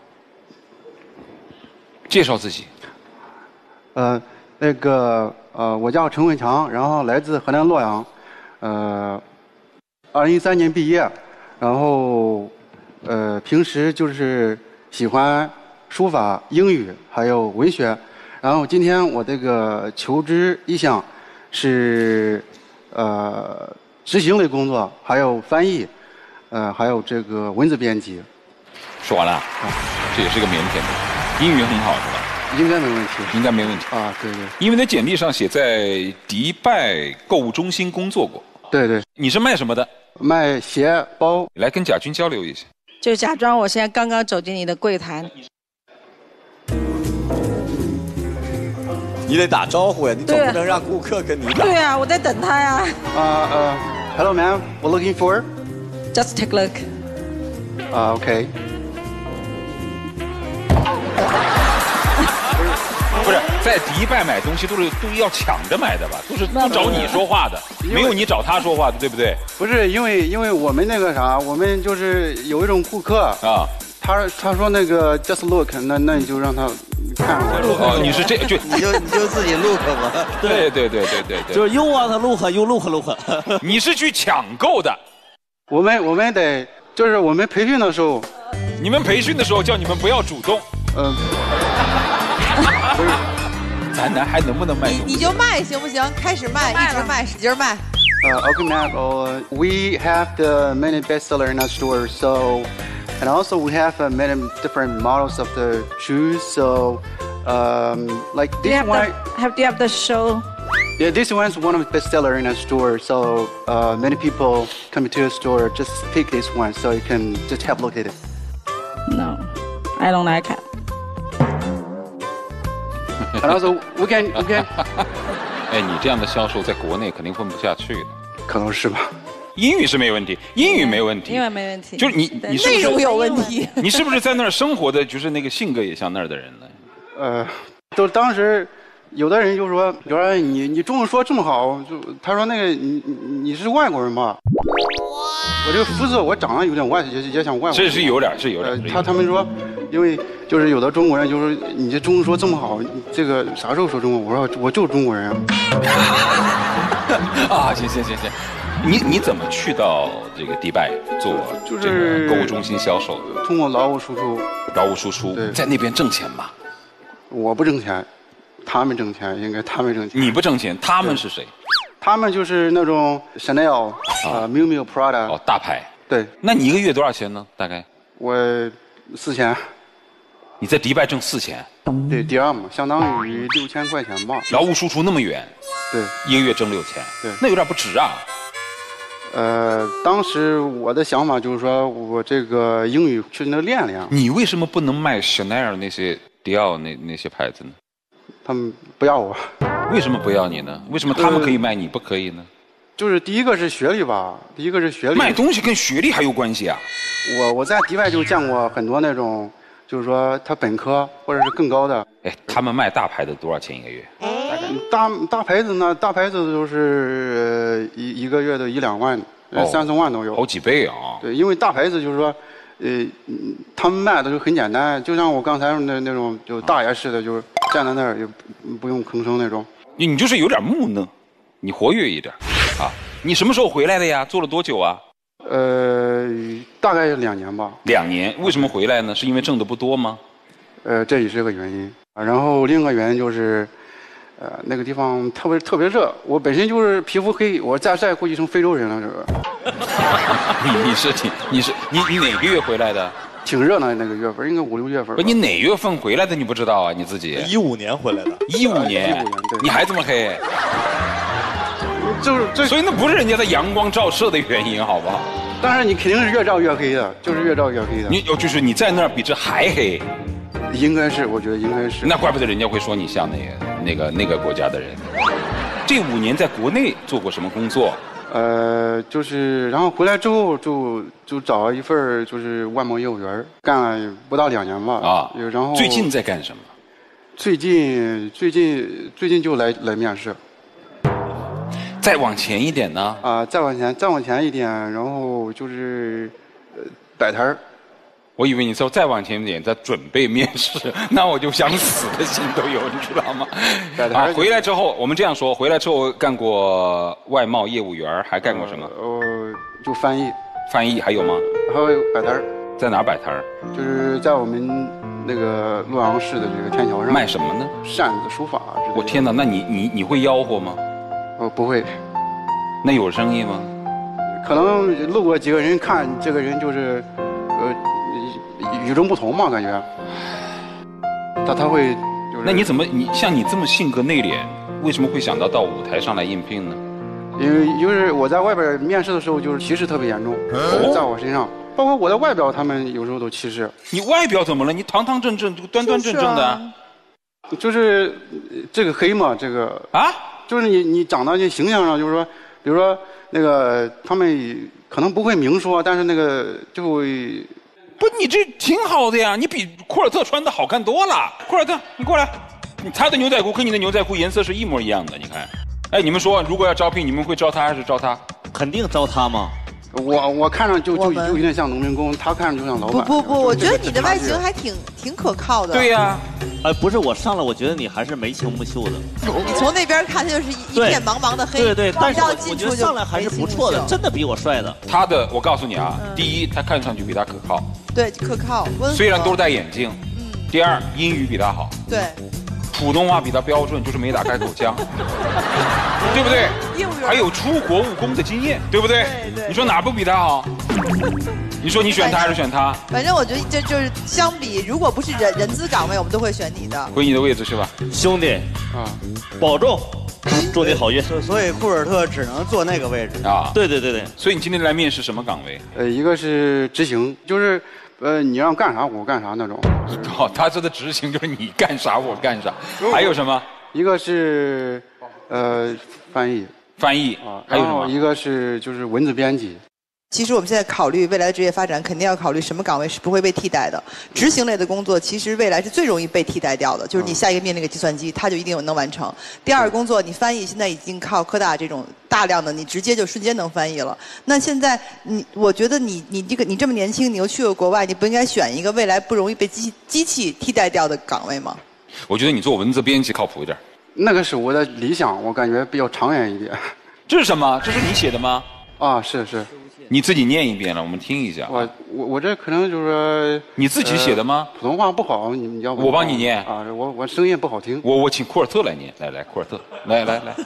介绍自己。 呃，那个呃，我叫陈慧强，然后来自河南洛阳，呃，二零一三年毕业，然后呃，平时就是喜欢书法、英语还有文学，然后今天我这个求职意向是呃执行类工作，还有翻译。呃，还有这个文字编辑， 说完了，啊、这也是个腼腆的，英语很好是吧？ 应该没问题。 应该没问题啊，对对。 因为你简历上写在迪拜购物中心工作过。 对对。 你是卖什么的？ 卖鞋包。 来跟贾军交流一下。 就假装我现在刚刚走进你的柜台。 你得打招呼呀，你总不能让顾客跟你打。 对啊，我在等他呀。 啊呃 ，Hello ma'am, what looking for? Just take a look. 啊 ，OK。 不是在迪拜买东西都是都是要抢着买的吧？都是都找你说话的，没有你找他说话的，对不对？ 不是，因为因为我们那个啥，我们就是有一种顾客啊， 他他说那个 just look， 那那你就让他看我。 哦，你是这就你就你就自己 look 吧。 对对对对对对， 就是又want look 又 look look。 你是去抢购的。 我们我们得就是我们培训的时候， 你们培训的时候叫你们不要主动。 嗯。 不是，咱咱还能不能卖？ 你你就卖行不行？开始卖，一直卖，使劲卖。 Uh, okay, ma'am. Uh, we have the many bestseller in our store, so, and also we have uh, many different models of the shoes. So, um, like do this have one. The, have do you have the show? Yeah, this one's one of the bestseller in our store. So, uh, many people come to the store just pick this one, so you can just have a look at it. No, I don't like it. And also, we can, we can. 哎，你这样的销售在国内肯定混不下去的。 可能是吧。 英语是没问题，英语没问题， 英语没问题。 就是你，你是不是内容有问题？ 你是不是在那儿生活的，就是那个性格也像那儿的人呢？ 呃，都当时有的人就说：“刘然，你你中文说这么好，就他说那个你你你是外国人吧？”我这个肤色我长得有点外，也也像外国人。 这是有点，是有点。 呃、他他们说，因为就是有的中国人就说你这中文说这么好，这个啥时候说中文？我说我就是中国人。 啊，行行行行，你你怎么去到这个迪拜做这个购物中心销售的？ 通过劳务输出。 劳务输出，在那边挣钱吧？ 我不挣钱，他们挣钱，应该他们挣钱。 你不挣钱，他们是谁？ 他们就是那种 Chanel 啊、miu miu Prada 哦，大牌。 对。 那你一个月多少钱呢？大概？ 我四千。 你在迪拜挣四千？ 对，第二嘛，相当于六千块钱吧。 劳务输出那么远。 对。 一个月挣六千。 对。 那有点不值啊。 呃，当时我的想法就是说我这个英语去那练练。 你为什么不能卖 Chanel 那些迪奥那那些牌子呢？ 他们不要我。 为什么不要你呢？为什么他们可以卖，你不可以呢？ 就是第一个是学历吧，第一个是学历。 卖东西跟学历还有关系啊？ 我我在迪拜就见过很多那种，就是说他本科或者是更高的。 哎，他们卖大牌的多少钱一个月？大概大大牌子呢？大牌子都是一一个月的一两万、哦、三四万都有， 好几倍啊！ 对，因为大牌子就是说，呃，他们卖的就很简单，就像我刚才那那种就大爷似的，就是站在那儿也不用吭声那种。 你你就是有点木讷，你活跃一点啊！你什么时候回来的呀？做了多久啊？ 呃，大概两年吧。 两年？为什么回来呢？是因为挣的不多吗？ 呃，这也是个原因啊。然后另一个原因就是，呃，那个地方特别特别热。我本身就是皮肤黑，我再晒估计成非洲人了，这个。 你你是你你是你你哪个月回来的？ 挺热闹那个月份，应该五六月份。 不，你哪月份回来的？你不知道啊？你自己？ 一五年回来的。 一五年。 一五年，对。 你还这么黑？ 就是这。 所以那不是人家的阳光照射的原因，好不好？ 当然，你肯定是越照越黑的，就是越照越黑的。 你就是你在那儿比这还黑。 应该是，我觉得应该是。 那怪不得人家会说你像那个那个那个国家的人。这五年在国内做过什么工作？ 呃，就是然后回来之后就就找了一份就是外贸业务员，干了不到两年吧。 啊。 然后最近在干什么？ 最近最近最近就来来面试。 再往前一点呢？ 啊、呃，再往前再往前一点，然后就是呃摆摊儿。 我以为你说再往前一点，在准备面试，那我就想死的心都有，你知道吗？啊，回来之后，我们这样说，回来之后干过外贸业务员，还干过什么？ 呃，就翻译。 翻译还有吗？ 还有摆摊儿。 在哪儿摆摊儿？ 就是在我们那个洛阳市的这个天桥上。 卖什么呢？ 扇子、书法之类的。 我天哪，那你你你会吆喝吗？ 哦，不会。 那有生意吗？ 可能路过几个人看这个人就是，呃。与众不同嘛，感觉，他他会就那你怎么你像你这么性格内敛，为什么会想到到舞台上来应聘呢？ 因为因为我在外边面试的时候，就是歧视特别严重， 哦、 在我身上，包括我的外表，他们有时候都歧视。 你外表怎么了？你堂堂正正、端端正正的。 就是这个黑嘛，这个啊， 就是你你长到这形象上，就是说，比如说那个他们可能不会明说，但是那个就会。 不，你这挺好的呀，你比库尔特穿的好看多了。库尔特，你过来，他的牛仔裤跟你的牛仔裤颜色是一模一样的，你看。哎，你们说，如果要招聘，你们会招他还是招他？ 肯定招他嘛。 我我看上就就就有点像农民工，他看上就像老板。 不不不，我觉得你的外形还挺挺可靠的。 对呀，哎，不是我上来，我觉得你还是眉清目秀的。 你从那边看，它就是一片茫茫的黑。 对对，但是我觉得上来还是不错的，真的比我帅的。 他的，我告诉你啊，第一，他看上去比他可靠。 对，可靠。 虽然都是戴眼镜。嗯。第二，英语比他好。 对。 普通话比他标准，就是没打开口腔，对不对？还有出国务工的经验，对不对？ 对对。 你说哪不比他好？你说你选他还是选他？ 反正我觉得这就是相比，如果不是人人资岗位，我们都会选你的。 回你的位置是吧？ 兄弟，啊，保重，祝你好运。 所以库尔特只能坐那个位置啊。 对对对对。 所以你今天来面试什么岗位？ 呃，一个是执行，就是。呃，你让干啥我干啥那种。 哦，他说的执行就是你干啥我干啥。还有什么？ 一个是呃翻译， 翻译啊， 还有什么？ 一个是就是文字编辑。 其实我们现在考虑未来的职业发展，肯定要考虑什么岗位是不会被替代的。执行类的工作，其实未来是最容易被替代掉的，就是你下一个命令给计算机，它就一定有能完成。第二个工作，你翻译现在已经靠科大这种大量的，你直接就瞬间能翻译了。那现在你，我觉得你你这个你这么年轻，你又去过国外，你不应该选一个未来不容易被机机器替代掉的岗位吗？ 我觉得你做文字编辑靠谱一点。 那个是我的理想，我感觉比较长远一点。 这是什么？这是你写的吗？ 啊，是是。 你自己念一遍了，我们听一下。 我我我这可能就是说你自己写的吗？ 呃、普通话不好，你你要我帮你念啊！我我声音不好听。 我我请库尔特来念，来来，库尔特，来来来。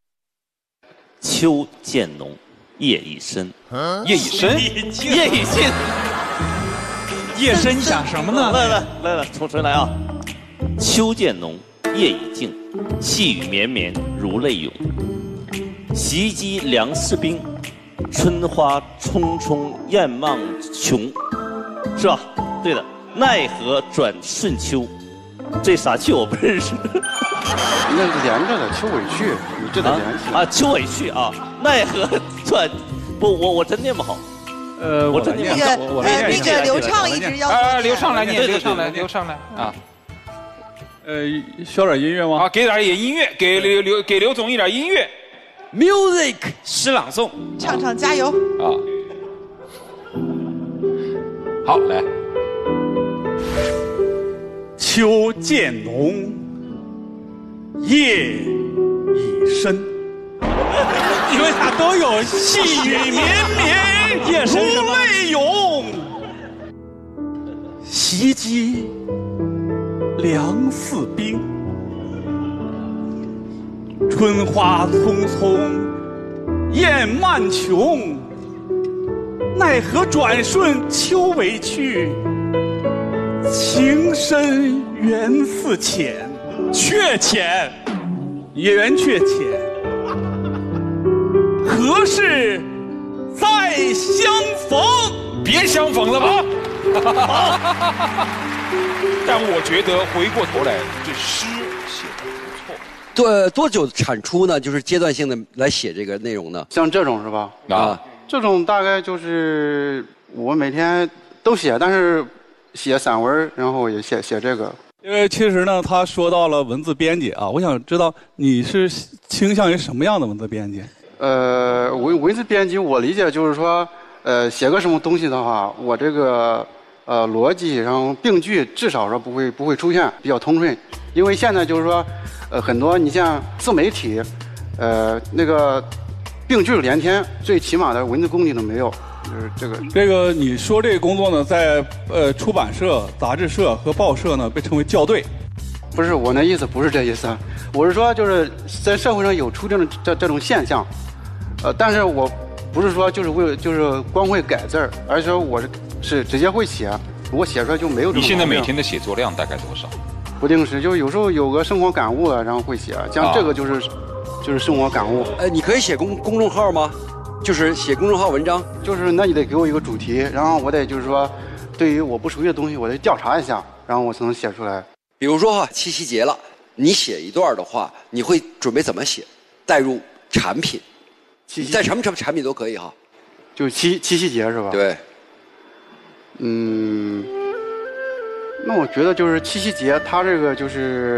秋渐浓，夜已深。 夜已深， 夜已尽。 夜深，你想什么呢？ 来来来来，重重来啊！秋渐浓，夜已静，细雨绵绵如泪涌。袭击梁士兵。春花匆匆雁梦穷，是吧？对的。奈何转瞬秋，这啥秋我不认识。 那是连着的，秋尾去，你这得连起来啊！秋尾去啊！奈何转，不，我我真念不好。 呃， 我真念不好。那个呃，那个刘畅一直要啊，刘畅来念，刘畅来，刘畅来啊。 呃，需要点音乐吗？ 啊，给点也音乐，给刘刘给刘总一点音乐。 Music 诗朗诵， 唱唱加油啊！好，来。 秋渐浓，夜已深。你们俩都有细雨绵绵，夜深如泪涌。袭击梁士兵。春花匆匆，雁漫穷。奈何转瞬秋尾去，情深缘似浅，却浅，也缘却浅。何事再相逢？ 别相逢了吧！但我觉得回过头来，这诗写得不错。 多多久产出呢？就是阶段性的来写这个内容呢？ 像这种是吧？啊，这种大概就是我每天都写，但是写散文，然后也写写这个。 因为其实呢，他说到了文字编辑啊，我想知道你是倾向于什么样的文字编辑？ 呃，文文字编辑，我理解就是说，呃，写个什么东西的话，我这个呃逻辑然后病句至少说不会不会出现，比较通顺。因为现在就是说，呃，很多你像自媒体，呃，那个病句连天，最起码的文字功底都没有。就是这个， 这个你说这个工作呢，在呃出版社、杂志社和报社呢，被称为校对。 不是我那意思，不是这意思，我是说就是在社会上有出这种这这种现象，呃，但是我不是说就是为就是光会改字儿，而是说我是是直接会写，我写出来就没有这种。 你现在每天的写作量大概多少？ 不定时，就有时候有个生活感悟了，然后会写。像这个就是，啊、就是生活感悟。 呃，你可以写公公众号吗？就是写公众号文章， 就是那你得给我一个主题，然后我得就是说，对于我不熟悉的东西，我得调查一下，然后我才能写出来。 比如说哈，七夕节了，你写一段的话，你会准备怎么写？带入产品，在什么什么产品都可以哈。 就七七夕节是吧？ 对。 嗯。那我觉得就是七夕节，它这个就是，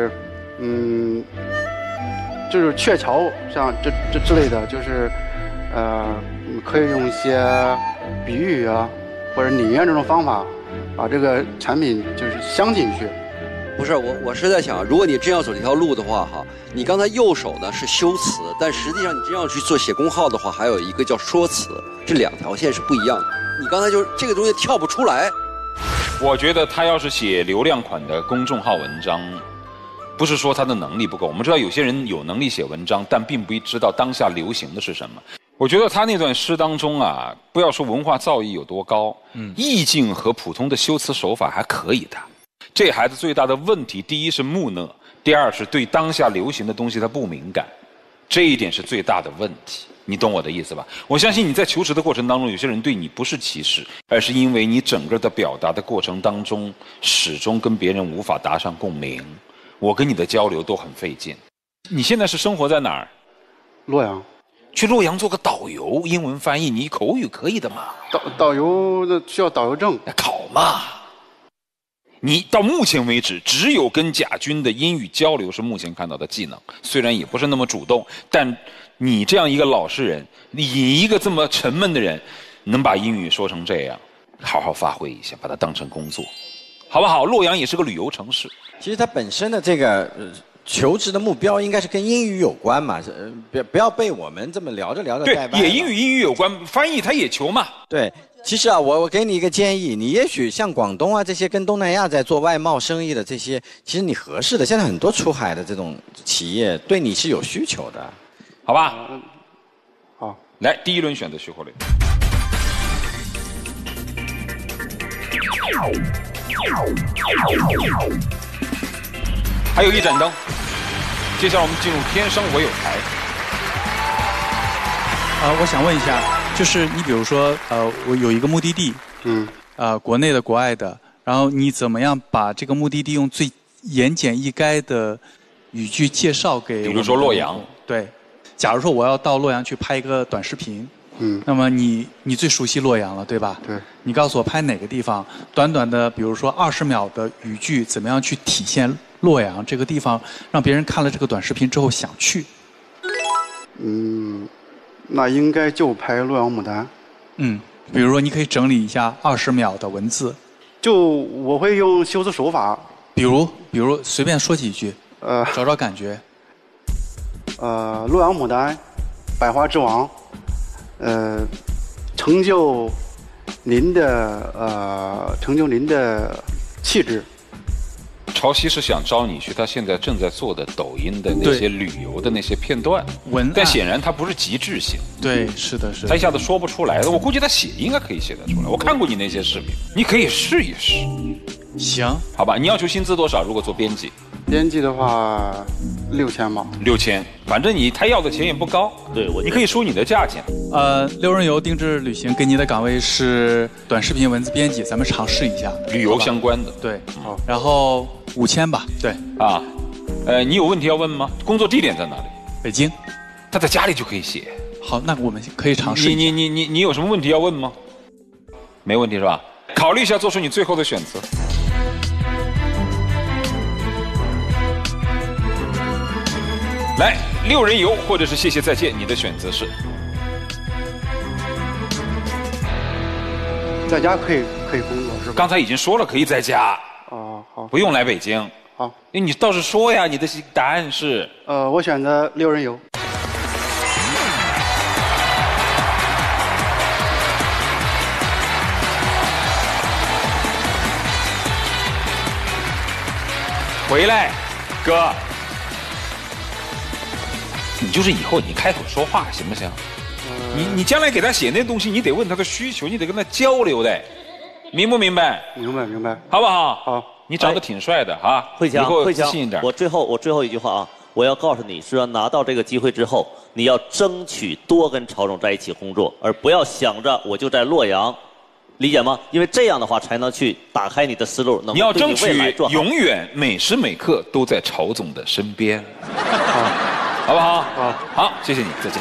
嗯，就是鹊桥像这这之类的，就是，呃，可以用一些比喻啊，或者拟人这种方法，把这个产品就是镶进去。 不是我，我是在想，如果你真要走这条路的话，哈，你刚才右手呢是修辞，但实际上你真要去做写公号的话，还有一个叫说辞，这两条线是不一样的。你刚才就是这个东西跳不出来。 我觉得他要是写流量款的公众号文章，不是说他的能力不够。我们知道有些人有能力写文章，但并不知道当下流行的是什么。我觉得他那段诗当中啊，不要说文化造诣有多高，嗯，意境和普通的修辞手法还可以的。这孩子最大的问题，第一是木讷，第二是对当下流行的东西他不敏感，这一点是最大的问题。你懂我的意思吧？我相信你在求职的过程当中，有些人对你不是歧视，而是因为你整个的表达的过程当中，始终跟别人无法达上共鸣。我跟你的交流都很费劲。你现在是生活在哪儿？ 洛阳。 去洛阳做个导游，英文翻译，你口语可以的嘛？ 导导游那需要导游证。 考嘛。你到目前为止，只有跟贾军的英语交流是目前看到的技能，虽然也不是那么主动，但你这样一个老实人，你一个这么沉闷的人，能把英语说成这样，好好发挥一下，把它当成工作，好不好？洛阳也是个旅游城市。 其实它本身的这个、呃、求职的目标应该是跟英语有关嘛，呃、不不要被我们这么聊着聊着带歪。 对，也英语英语有关，翻译它也求嘛。 对。其实啊，我我给你一个建议，你也许像广东啊这些跟东南亚在做外贸生意的这些，其实你合适的。现在很多出海的这种企业对你是有需求的， 好吧？ 嗯、好， 来第一轮选择徐慧蕾。还有一盏灯，接下来我们进入天生我有才。 啊、呃，我想问一下。就是你比如说，呃，我有一个目的地， 嗯， 呃，国内的、国外的，然后你怎么样把这个目的地用最言简意赅的语句介绍给？ 比如说洛阳。 对，假如说我要到洛阳去拍一个短视频， 嗯， 那么你你最熟悉洛阳了，对吧？ 对。 你告诉我拍哪个地方？短短的，比如说二十秒的语句，怎么样去体现洛阳这个地方，让别人看了这个短视频之后想去？ 嗯。那应该就拍洛阳牡丹。 嗯，比如说你可以整理一下二十秒的文字。 就我会用修辞手法。 比如，比如随便说几句， 呃， 找找感觉。 呃，洛阳牡丹，百花之王，呃，成就您的呃，成就您的气质。 潮汐是想招你去他现在正在做的抖音的那些旅游的那些片段文案， 但显然他不是极致性。 对，是的，是的。 他一下子说不出来，我估计他写应该可以写得出来。我看过你那些视频，你可以试一试。 行， 好吧。你要求薪资多少？如果做编辑？ 编辑的话，六千吧。 六千，反正你他要的钱也不高。 对，我你可以说你的价钱。 呃，六人游定制旅行给你的岗位是短视频文字编辑，咱们尝试一下。 旅游相关的。 对，好。然后五千吧。对。 啊，呃，你有问题要问吗？工作地点在哪里？ 北京。 他在家里就可以写。 好，那我们可以尝试。 你你你你你有什么问题要问吗？没问题是吧？考虑一下，做出你最后的选择。来，六人游或者是谢谢再见，你的选择是？ 在家可以可以工作是吧？ 刚才已经说了可以在家。 哦，好。 不用来北京。 好。 你倒是说呀，你的答案是？ 呃，我选择六人游。 回来，哥。你就是以后你开口说话行不行？嗯、你你将来给他写那东西，你得问他的需求，你得跟他交流的，明不明白？ 明白明白， 好不好？ 好。 你长得挺帅的啊， 慧强， 以后慧强自信一点。 我最后我最后一句话啊，我要告诉你，是要拿到这个机会之后，你要争取多跟曹总在一起工作，而不要想着我就在洛阳，理解吗？因为这样的话才能去打开你的思路，能你要对争取未来做好。 永远每时每刻都在曹总的身边，好不好？好，好，谢谢你，再见。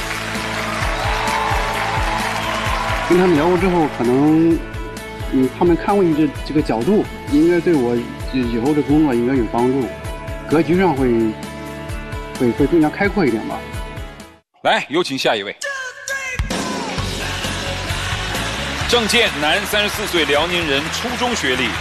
跟他们聊过之后，可能，嗯，他们看问题的这个角度，应该对我以后的工作应该有帮助，格局上会会会更加开阔一点吧。 来，有请下一位。郑健，男，三十四岁，辽宁人，初中学历。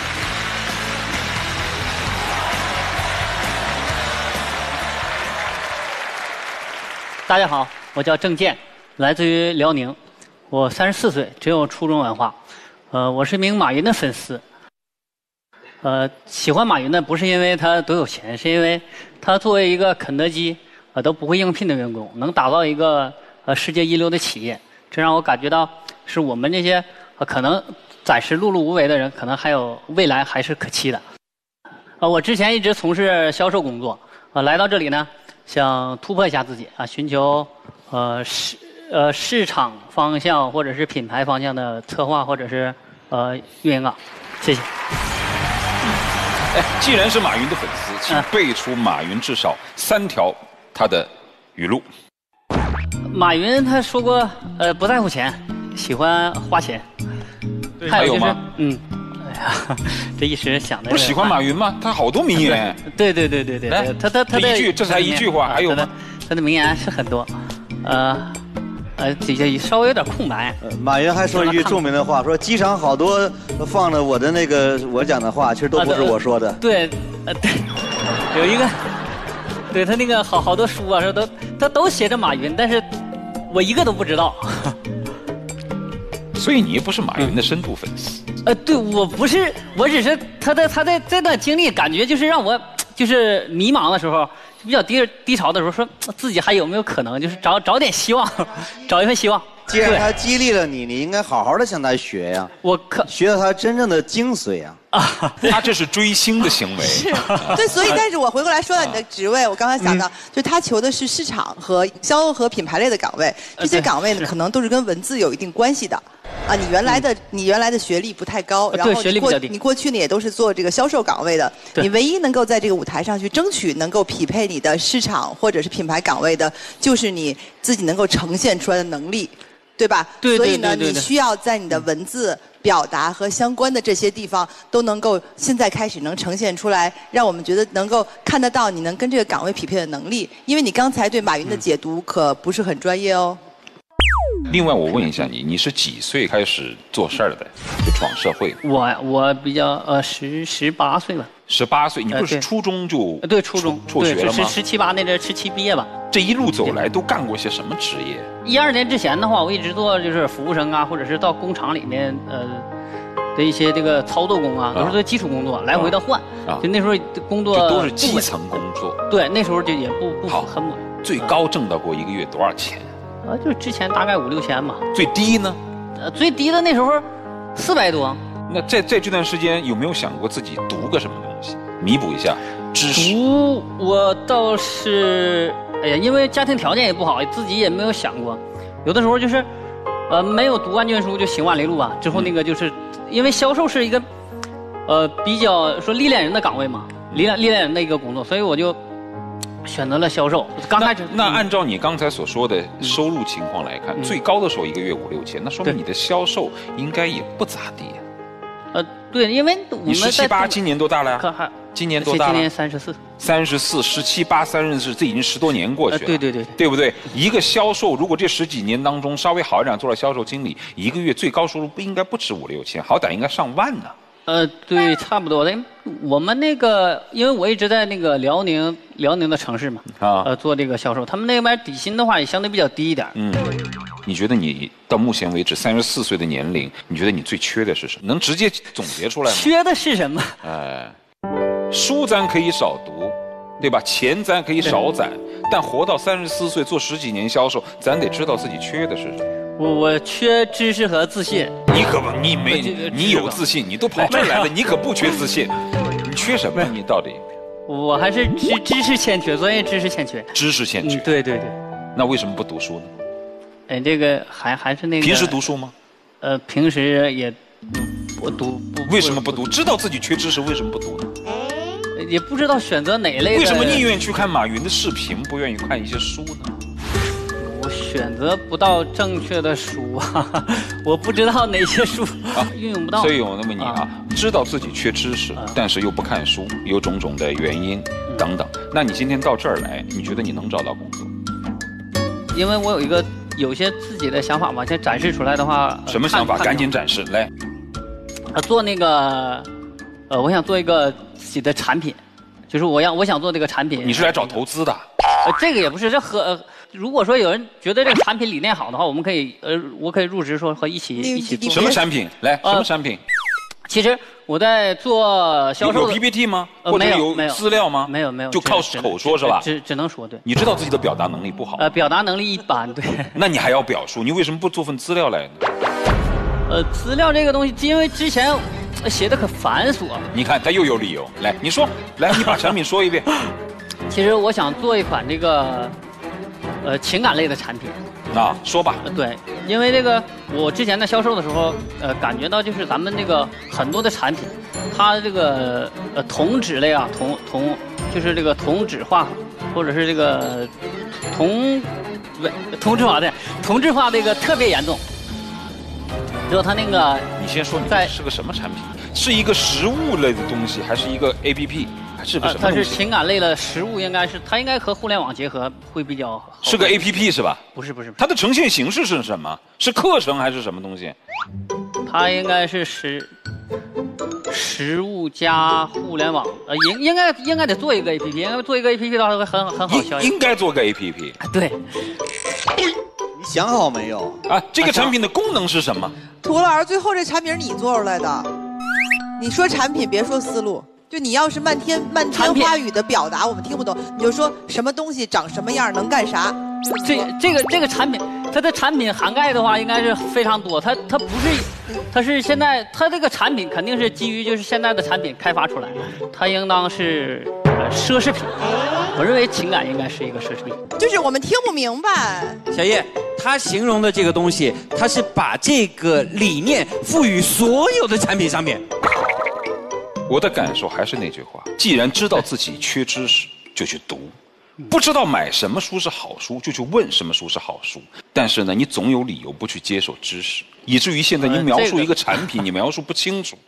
大家好，我叫郑健，来自于辽宁，我三十四岁，只有初中文化。呃，我是一名马云的粉丝。呃，喜欢马云呢，不是因为他多有钱，是因为他作为一个肯德基呃都不会应聘的员工，能打造一个呃世界一流的企业，这让我感觉到是我们这些呃可能暂时碌碌无为的人，可能还有未来还是可期的。呃，我之前一直从事销售工作，呃，来到这里呢，想突破一下自己啊，寻求呃市呃市场方向或者是品牌方向的策划或者是呃运营岗。谢谢。 哎，既然是马云的粉丝，请背出马云至少三条他的语录。 马云他说过，呃，不在乎钱，喜欢花钱。 还有吗？ 嗯，哎呀，这一时想的。 不是喜欢马云吗？他好多名言。 对对对对对对，他他他的一句，这才一句话，还有吗？ 他的名言是很多，呃。呃，底下稍微有点空白。 呃、马云还说一句著名的话，说机场好多放了我的那个我讲的话，其实都不是我说的。 啊、对，呃，对，有一个，对他那个好好多书啊，说都他都写着马云，但是我一个都不知道。 所以你也不是马云的深度粉丝。 嗯、呃，对我不是，我只是他的他在这段经历，感觉就是让我就是迷茫的时候。比较低低潮的时候，说自己还有没有可能，就是找找点希望，找一份希望。 既然他激励了你，你应该好好的向他学呀。 我可学到他真正的精髓呀。 啊， 他这是追星的行为。 是，对，所以但是我回过来说到你的职位，我刚才想到，就他求的是市场和销售和品牌类的岗位，这些岗位呢，可能都是跟文字有一定关系的。啊，你原来的你原来的学历不太高，然后你过你过去呢也都是做这个销售岗位的，你唯一能够在这个舞台上去争取能够匹配你的市场或者是品牌岗位的，就是你自己能够呈现出来的能力，对吧？ 对所以呢，你需要在你的文字表达和相关的这些地方都能够现在开始能呈现出来，让我们觉得能够看得到你能跟这个岗位匹配的能力。因为你刚才对马云的解读可不是很专业哦。 另外，我问一下你，你是几岁开始做事儿的？就闯社会？ 我我比较呃十十八岁吧。 十八岁，你不是初中就对初中辍学了吗？ 十十七八那阵十七毕业吧。 这一路走来都干过些什么职业？ 一二年之前的话，我一直做就是服务生啊，或者是到工厂里面呃的一些这个操作工啊，都是做基础工作，来回的换。就那时候工作都是基层工作。 对，那时候就也不不很稳。 最高挣到过一个月多少钱？ 呃，就是之前大概五六千吧。 最低呢？ 呃，最低的那时候四百多。 那在在这段时间有没有想过自己读个什么东西，弥补一下知识？ 读我倒是，哎呀，因为家庭条件也不好，自己也没有想过。有的时候就是，呃，没有读万卷书就行万里路啊。之后那个就是，因为销售是一个，呃，比较说历练人的岗位嘛，历练历练人的一个工作，所以我就。选择了销售，刚开始那按照你刚才所说的收入情况来看，嗯、最高的时候一个月五六千，那说明你的销售应该也不咋地。 呃，对，因为我们你十七八今年多大了呀？ 还今年多大了？ 今年三十四。 三十四，十七八三十四，这已经十多年过去了。 呃、对对对， 对不对？一个销售，如果这十几年当中稍微好一点做了销售经理，一个月最高收入不应该不止五六千，好歹应该上万呢。 呃，对，差不多的。我们那个，因为我一直在那个辽宁，辽宁的城市嘛，啊，呃，做这个销售，他们那边底薪的话也相对比较低一点。 嗯，你觉得你到目前为止三十四岁的年龄，你觉得你最缺的是什么？能直接总结出来吗？ 缺的是什么？ 哎，书咱可以少读，对吧？钱咱可以少攒，但活到三十四岁做十几年销售，咱得知道自己缺的是什么。 我我缺知识和自信。 你可不，你没，你有自信，你都跑这儿来了，你可不缺自信。你缺什么？你到底？ 我还是知知识欠缺，专业知识欠缺。 知识欠缺。 嗯，对对对。 那为什么不读书呢？ 哎，这个还还是那个。 平时读书吗？ 呃，平时也不读。不为什么不读？知道自己缺知识，为什么不读呢？ 也不知道选择哪类的。 为什么宁愿去看马云的视频，不愿意看一些书呢？ 我选择不到正确的书啊，我不知道哪些书啊运用不到。 所以我问你啊，知道自己缺知识，但是又不看书，有种种的原因等等。那你今天到这儿来，你觉得你能找到工作？ 因为我有一个有些自己的想法嘛，先展示出来的话。 什么想法？赶紧展示来。 啊，做那个，呃，我想做一个自己的产品，就是我要我想做这个产品。 你是来找投资的？ 呃，这个也不是，这和、呃、如果说有人觉得这个产品理念好的话，我们可以呃，我可以入职说和一起一起做。 什么产品？来，什么产品？ 其实我在做销售。 有 P P T 吗？或者有资料吗？ 没有没有， 就靠口说是吧？ 只只能说对。 你知道自己的表达能力不好。 呃，表达能力一般，对。 那你还要表述，你为什么不做份资料来呢？ 呃，资料这个东西，因为之前写的可繁琐了。 你看他又有理由，来，你说，来，你把产品说一遍。 其实我想做一款这个，呃，情感类的产品。 啊，说吧。 对，因为这个我之前在销售的时候，呃，感觉到就是咱们这个很多的产品，它这个呃同质类啊，同同就是这个同质化，或者是这个同不同质化的同质化这个特别严重。之后它那个， 你先说，你是个什么产品？是一个食物类的东西，还是一个 A P P？还是个什么东西？ 它是情感类的食物，应该是它应该和互联网结合会比较好。 是个 A P P 是吧？ 不是不是， 它的呈现形式是什么？是课程还是什么东西？ 它应该是食食物加互联网，呃，应应该应该得做一个 A P P， 应该做一个 A P P 的话会很很好销。 应该做个 A P P。 对。 你想好没有？ 啊，这个产品的功能是什么？ 涂老师，最后这产品是你做出来的。你说产品，别说思路。就你要是漫天漫天花语的表达，我们听不懂，你就说什么东西长什么样，能干啥。 这这个这个产品，它的产品涵盖的话，应该是非常多。它它不是，它是现在它这个产品肯定是基于就是现在的产品开发出来，它应当是呃奢侈品。我认为情感应该是一个奢侈品。 就是我们听不明白。 小叶，他形容的这个东西，他是把这个理念赋予所有的产品上面。 我的感受还是那句话，既然知道自己缺知识，就去读；不知道买什么书是好书，就去问什么书是好书。但是呢，你总有理由不去接受知识，以至于现在你描述一个产品，你描述不清楚。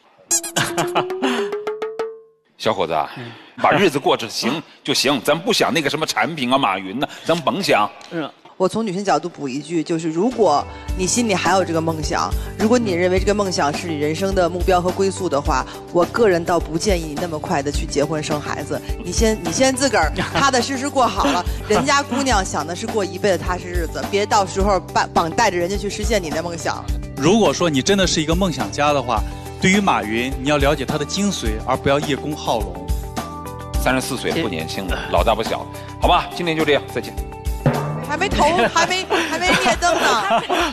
小伙子啊，把日子过着行就行，咱不想那个什么产品啊、马云呢、啊，咱甭想。 是。我从女性角度补一句，就是如果你心里还有这个梦想，如果你认为这个梦想是你人生的目标和归宿的话，我个人倒不建议你那么快的去结婚生孩子。你先你先自个儿踏踏实实过好了，人家姑娘想的是过一辈子踏实日子，别到时候绑绑带着人家去实现你的梦想。 如果说你真的是一个梦想家的话，对于马云，你要了解他的精髓，而不要叶公好龙。 三十四岁不年轻了，老大不小，好吧，今天就这样，再见。 还没投，还没还没灭灯呢。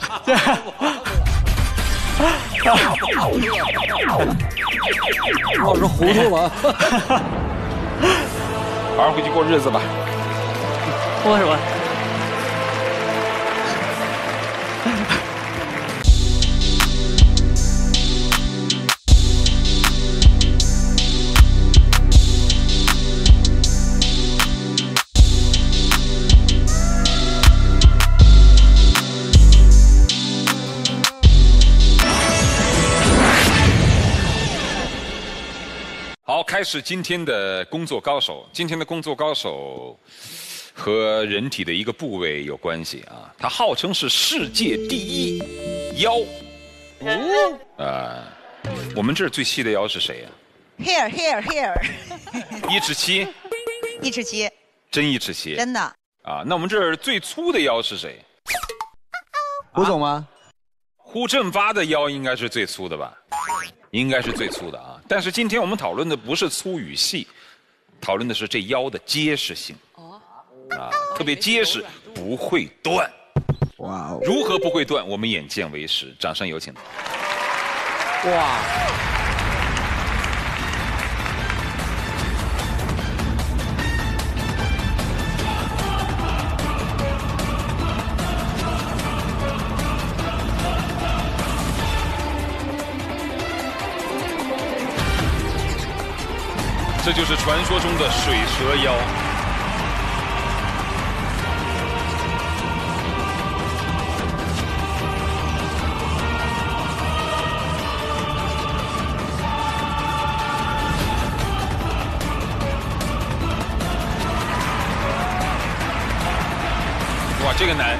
老师糊涂了。 好好回去过日子吧。 过什么？ 好，开始今天的工作高手。今天的工作高手和人体的一个部位有关系啊，它号称是世界第一腰。哦。呃，我们这儿最细的腰是谁呀、 啊、？Here, here, here。 一尺七。 一尺七。 真一尺七。 真的。 啊，那我们这儿最粗的腰是谁？ 胡总吗？ 胡振发的腰应该是最粗的吧？应该是最粗的啊，但是今天我们讨论的不是粗与细，讨论的是这腰的结实性。哦，啊，特别结实，不会断。 哇哦！ 如何不会断？我们眼见为实。掌声有请。 哇！ 这就是传说中的水蛇腰。哇，这个难。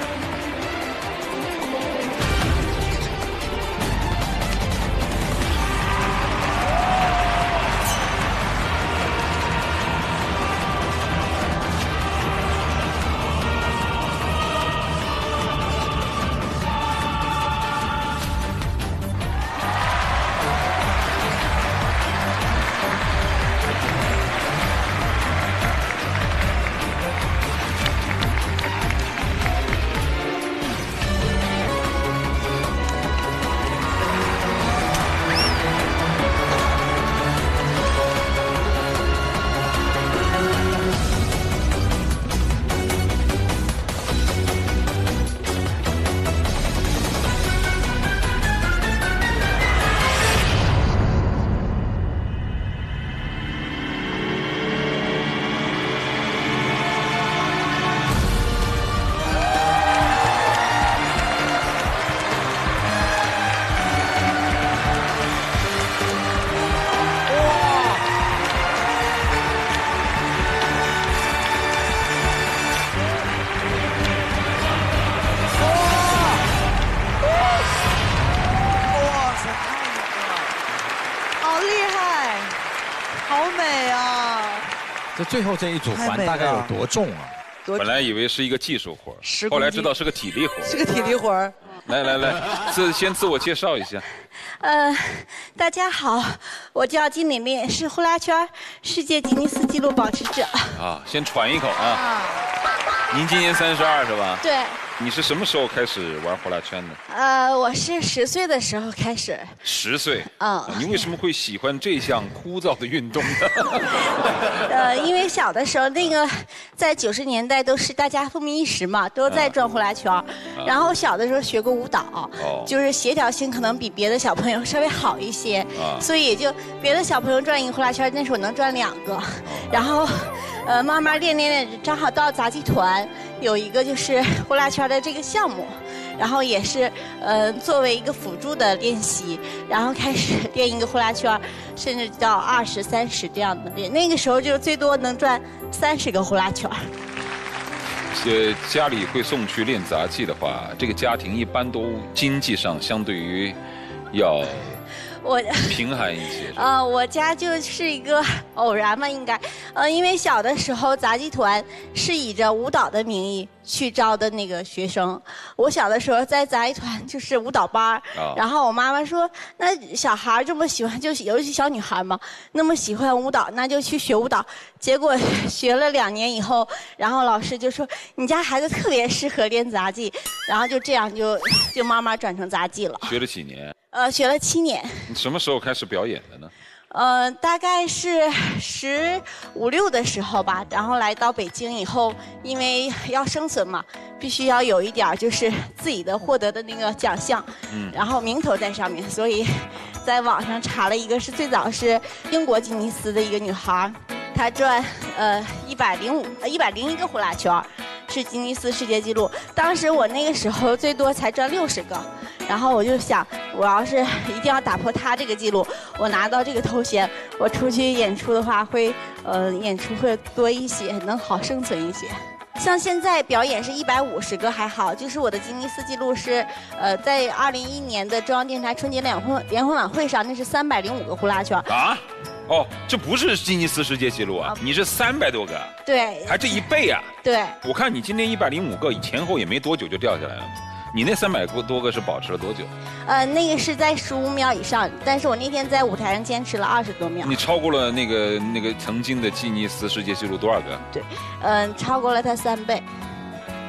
这最后这一组环大概有多重啊？ 本来以为是一个技术活，后来知道是个体力活。 是个体力活。 来来来，自先自我介绍一下。 呃，大家好，我叫金玲玲，是呼啦圈世界吉尼斯纪录保持者。 啊，先喘一口啊。您今年三十二是吧？ 对。 你是什么时候开始玩呼啦圈的？ 呃，我是十岁的时候开始。 十岁。 嗯。 你为什么会喜欢这项枯燥的运动呢？ 呃，因为小的时候那个在九十年代都是大家风靡一时嘛，都在转呼啦圈。嗯、然后小的时候学过舞蹈，哦、就是协调性可能比别的小朋友稍微好一些，啊、所以也就别的小朋友转一个呼啦圈，那时候我能转两个。哦、然后，呃，慢慢练练练，正好到杂技团有一个就是呼啦圈的这个项目。然后也是，呃，作为一个辅助的练习，然后开始练一个呼啦圈，甚至到二十三十这样的练。那个时候就最多能转三十个呼啦圈。 呃，家里会送去练杂技的话，这个家庭一般都经济上相对于要我贫寒一些。 呃，我家就是一个偶然嘛，应该，呃，因为小的时候杂技团是以着舞蹈的名义去招的那个学生。我小的时候在杂技团就是舞蹈班，哦、然后我妈妈说，那小孩这么喜欢，就尤其小女孩嘛，那么喜欢舞蹈，那就去学舞蹈。结果学了两年以后，然后老师就说，你家孩子特别适合练杂技，然后就这样就就慢慢转成杂技了。 学了几年？ 呃，学了七年。 你什么时候开始表演的呢？ 呃，大概是十五六的时候吧，然后来到北京以后，因为要生存嘛，必须要有一点就是自己的获得的那个奖项，嗯，然后名头在上面，所以在网上查了一个，是最早是英国吉尼斯的一个女孩，她转呃一百零五呃一百零一个呼啦圈，是吉尼斯世界纪录。当时我那个时候最多才转六十个。然后我就想，我要是一定要打破他这个记录，我拿到这个头衔，我出去演出的话会，呃，演出会多一些，能好生存一些。像现在表演是一百五十个还好，就是我的吉尼斯纪录是，呃，在二零一一年的中央电视台春节联欢联欢晚会上，那是三百零五个呼啦圈。 啊？哦，这不是吉尼斯世界纪录啊，你是三百多个。 对。 还这一倍啊？ 对。 我看你今天一百零五个，前后也没多久就掉下来了。你那三百多个是保持了多久？ 呃，那个是在十五秒以上，但是我那天在舞台上坚持了二十多秒。 你超过了那个那个曾经的吉尼斯世界纪录多少个？ 对，嗯、呃，超过了它三倍。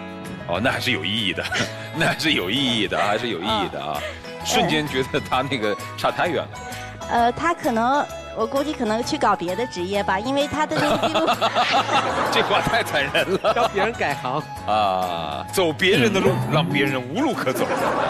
哦，那还是有意义的，那还是有意义的，还是有意义的啊！瞬间觉得他那个差太远了。 呃，他可能，我估计可能去搞别的职业吧，因为他的那个记录。 这话太残忍了。 教别人改行啊，走别人的路，让别人无路可走。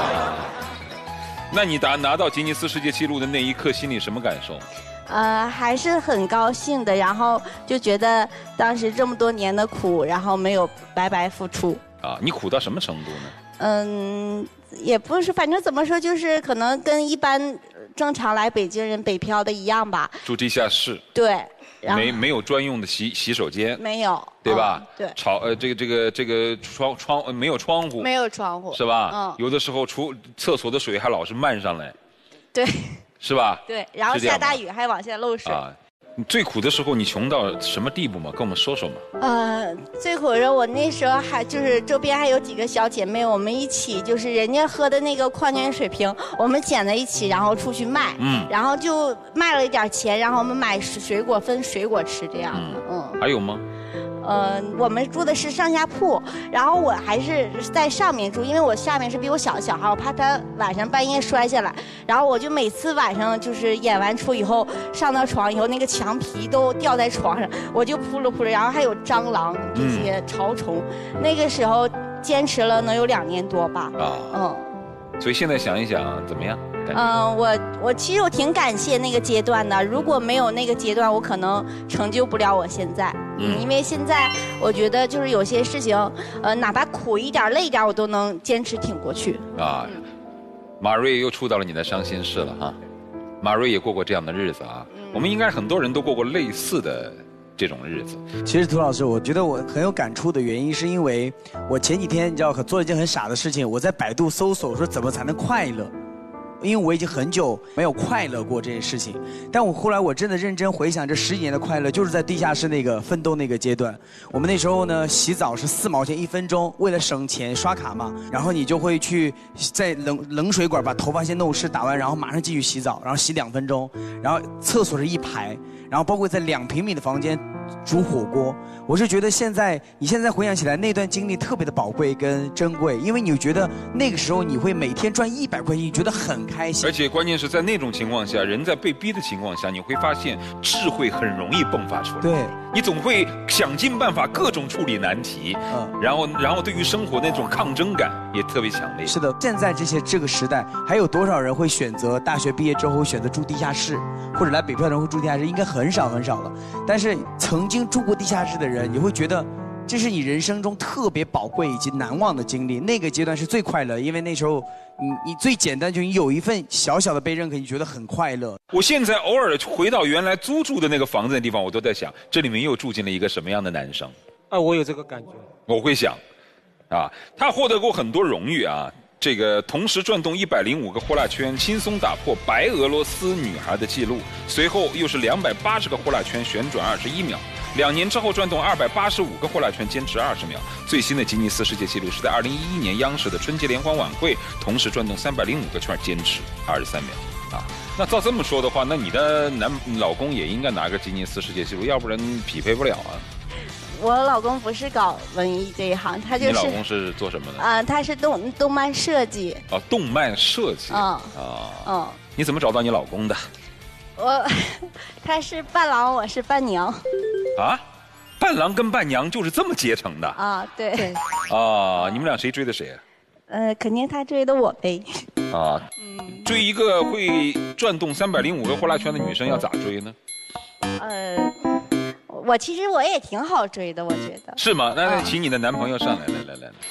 那你拿拿到吉尼斯世界纪录的那一刻，心里什么感受？ 呃，还是很高兴的，然后就觉得当时这么多年的苦，然后没有白白付出。 啊，你苦到什么程度呢？ 嗯，也不是，反正怎么说，就是可能跟一般正常来北京人北漂的一样吧。 住地下室。 对。 没没有专用的洗洗手间。 没有。 对吧？ 嗯、对。 朝呃，这个这个这个窗窗、呃、没有窗户。 没有窗户。 是吧？ 嗯。 有的时候出厕所的水还老是漫上来。 对。 是吧？ 对，然后下大雨还往下漏水。 啊，你最苦的时候，你穷到什么地步吗？跟我们说说嘛。 呃，最苦的我那时候还就是周边还有几个小姐妹，我们一起就是人家喝的那个矿泉水瓶，我们捡在一起，然后出去卖。嗯。然后就卖了一点钱，然后我们买水果分水果吃这样的。嗯。 嗯还有吗？ 呃，我们住的是上下铺，然后我还是在上面住，因为我下面是比我小的小孩，我怕他晚上半夜摔下来。然后我就每次晚上就是演完出以后上到床以后，那个墙皮都掉在床上，我就扑了扑了，然后还有蟑螂这些潮虫。嗯、那个时候坚持了能有两年多吧。啊。嗯。 所以现在想一想，怎么样？ 嗯、呃，我我其实我挺感谢那个阶段的，如果没有那个阶段，我可能成就不了我现在。嗯，因为现在我觉得就是有些事情，呃，哪怕苦一点、累一点，我都能坚持挺过去。啊， 嗯、马瑞又触到了你的伤心事了哈。马瑞也过过这样的日子啊，嗯、我们应该很多人都过过类似的这种日子。 其实涂老师，我觉得我很有感触的原因，是因为我前几天你知道做了一件很傻的事情，我在百度搜索说怎么才能快乐。因为我已经很久没有快乐过这件事情，但我后来我真的认真回想，这十几年的快乐就是在地下室那个奋斗那个阶段。我们那时候呢，洗澡是四毛钱一分钟，为了省钱刷卡嘛，然后你就会去在冷冷水管把头发先弄湿，打完然后马上继续洗澡，然后洗两分钟，然后厕所是一排，然后包括在两平米的房间煮火锅。我是觉得现在你现在回想起来那段经历特别的宝贵跟珍贵，因为你觉得那个时候你会每天赚一百块钱，你觉得很开心。 而且关键是在那种情况下，人在被逼的情况下，你会发现智慧很容易迸发出来。 对， 你总会想尽办法各种处理难题，嗯，然后然后对于生活那种抗争感也特别强烈。 是的，现在这些这个时代，还有多少人会选择大学毕业之后选择住地下室，或者来北漂的人会住地下室？应该很少很少了。但是曾经住过地下室的人，你会觉得这是你人生中特别宝贵以及难忘的经历。那个阶段是最快乐，因为那时候你你最简单就是你有一份小小的被认可，你觉得很快乐。 我现在偶尔回到原来租住的那个房子的地方，我都在想，这里面又住进了一个什么样的男生？ 啊，我有这个感觉。 我会想，啊，他获得过很多荣誉啊。这个同时转动一百零五个呼啦圈，轻松打破白俄罗斯女孩的记录。随后又是两百八十个呼啦圈旋转二十一秒。两年之后转动二百八十五个呼啦圈，坚持二十秒。最新的吉尼斯世界纪录是在二零一一年央视的春节联欢晚会，同时转动三百零五个圈，坚持二十三秒。啊，那照这么说的话，那你的男老公也应该拿个吉尼斯世界纪录，要不然匹配不了啊。 我老公不是搞文艺这一行，他就是。 你老公是做什么的？ 啊、呃，他是动动漫设计。 哦，动漫设计。嗯。啊。嗯。你怎么找到你老公的？ 我，他是伴郎，我是伴娘。 啊，伴郎跟伴娘就是这么结成的？ 啊，对。对。 啊，你们俩谁追的谁啊？ 呃，肯定他追的我呗。 啊。嗯。追一个会转动三百零五个呼啦圈的女生要咋追呢？呃。 我其实我也挺好追的，我觉得。 是吗？那请你的男朋友上来，来来来。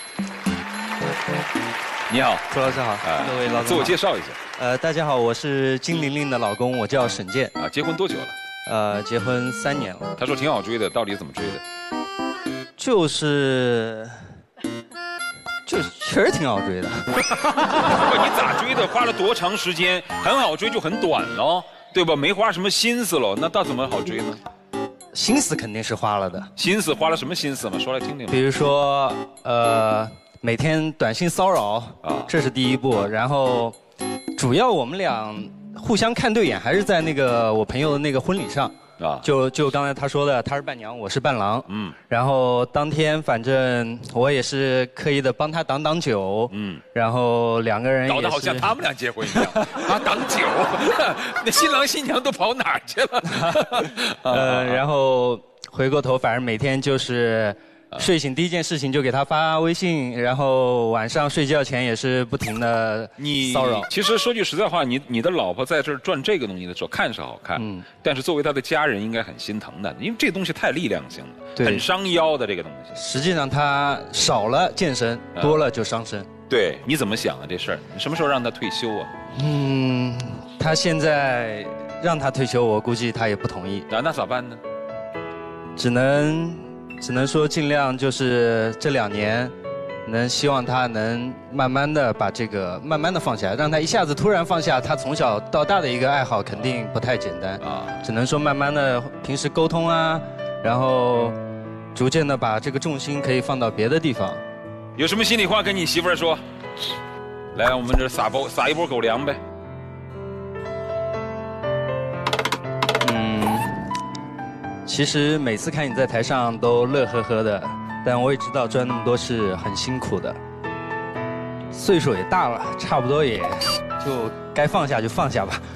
你好， 朱老师好，各位老总， 自我介绍一下。 呃，大家好，我是金玲玲的老公，我叫沈健。 啊，结婚多久了？ 呃，结婚三年了。 他说挺好追的，到底怎么追的？ 就是，就确实挺好追的。 你咋追的？花了多长时间？很好追就很短喽，对吧？没花什么心思喽，那到怎么好追呢？ 心思肯定是花了的。 心思花了什么心思嘛？说来听听。 比如说，呃，每天短信骚扰啊，这是第一步。然后，主要我们俩互相看对眼，还是在那个我朋友的那个婚礼上。 啊， 就就刚才他说的，他是伴娘，我是伴郎。嗯。然后当天反正我也是刻意的帮他挡挡酒。嗯。然后两个人也是搞得好像他们俩结婚一样，啊，挡酒，那新郎新娘都跑哪儿去了？ 呃，然后回过头，反正每天就是。睡醒第一件事情就给他发微信，然后晚上睡觉前也是不停的骚扰。 其实说句实在话，你你的老婆在这儿赚这个东西的时候看是好看，嗯，但是作为她的家人应该很心疼的，因为这东西太力量性了，很伤腰的这个东西。 实际上他少了健身，多了就伤身。 对，你怎么想啊这事儿？你什么时候让他退休啊？ 嗯，他现在让他退休，我估计他也不同意。 那那咋办呢？ 只能。只能说尽量就是这两年，能希望他能慢慢的把这个慢慢的放下，让他一下子突然放下他从小到大的一个爱好，肯定不太简单啊。只能说慢慢的平时沟通啊，然后逐渐的把这个重心可以放到别的地方。 有什么心里话跟你媳妇儿说？来，我们这撒包撒一波狗粮呗。 其实每次看你在台上都乐呵呵的，但我也知道赚那么多是很辛苦的。岁数也大了，差不多也就该放下就放下吧。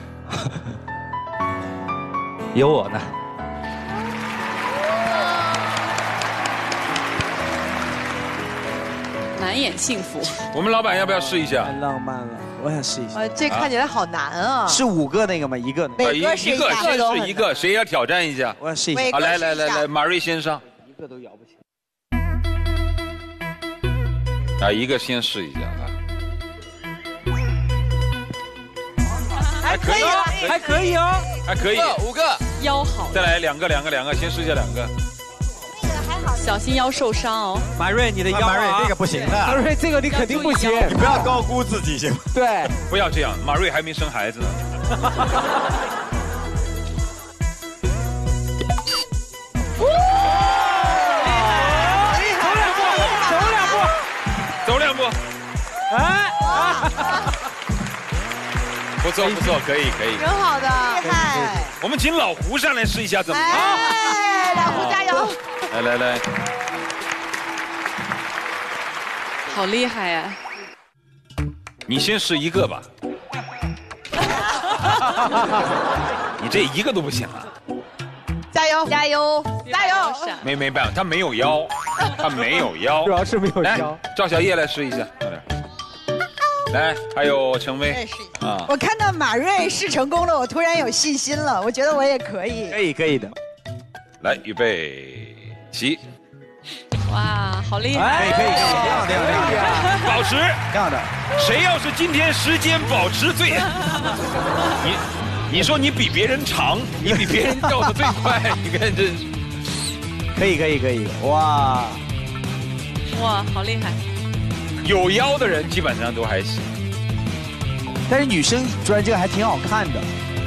有我呢。 满眼幸福。 我们老板要不要试一下？ 太浪漫了，我想试一下。 呃，这看起来好难啊。 是五个那个吗？一个。 每个是一个，先是一个，谁要挑战一下？ 我想试一下。 好，来来来来，马瑞先上。 一个都摇不起来。啊，一个先试一下啊。 还可以， 还可以哦， 还可以。 五个，腰好。 再来两个，两个，两个，先试一下两个。 小心腰受伤哦， 马瑞，你的腰啊， 马瑞这个不行的， 马瑞这个你肯定不行， 你不要高估自己行吗？ 对， 不要这样，马瑞还没生孩子呢。 走两步，走两步， 走两步， 哎， 不错不错，可以可以， 挺好的，厉害。 我们请老胡上来试一下怎么样？ 哎，老胡加油！ 来来来， 好厉害呀！ 你先试一个吧。你这一个都不行啊！ 加油加油加油！ 没没办法，他没有腰，他没有腰， 主要是没有腰。 来，赵小叶来试一下，来，还有陈薇啊。我看到马瑞试成功了，我突然有信心了，我觉得我也可以。 可以可以的。 来，预备。起！ 哇，好厉害！ 哎，可以可以，这样这样这样， 保持这样的。 谁要是今天时间保持最，你你说你比别人长，你比别人掉的最快，你看这， 可以可以可以，哇哇，好厉害！ 有腰的人基本上都还行， 但是女生转这个还挺好看的。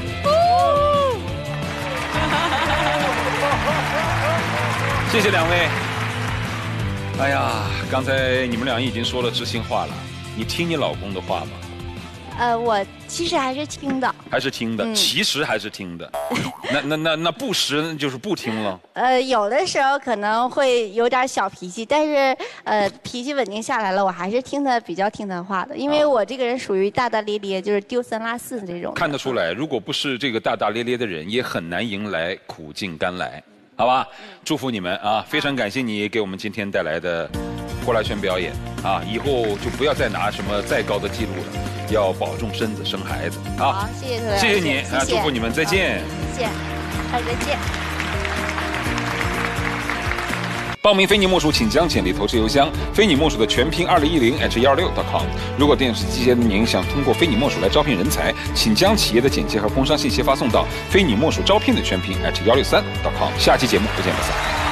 谢谢两位。哎呀，刚才你们俩已经说了知心话了，你听你老公的话吗？ 呃，我其实还是听的。 还是听的，嗯、其实还是听的。那那那那不时就是不听了。 呃，有的时候可能会有点小脾气，但是呃脾气稳定下来了，我还是听他比较听他话的，因为我这个人属于大大咧咧，就是丢三落四的这种。 看得出来，如果不是这个大大咧咧的人，也很难迎来苦尽甘来。好吧，祝福你们啊！非常感谢你给我们今天带来的呼啦圈表演啊！以后就不要再拿什么再高的记录了，要保重身子，生孩子啊！ 好，谢谢特别， 谢谢你啊！祝福你们，再见。 谢谢，好，再见。 报名非你莫属，请将简历投至邮箱非你莫属的全拼二零一零 at 幺二六 点 com。如果电视机前的您想通过非你莫属来招聘人才，请将企业的简介和工商信息发送到非你莫属招聘的全拼 at 幺六三 点 com。下期节目不见不散。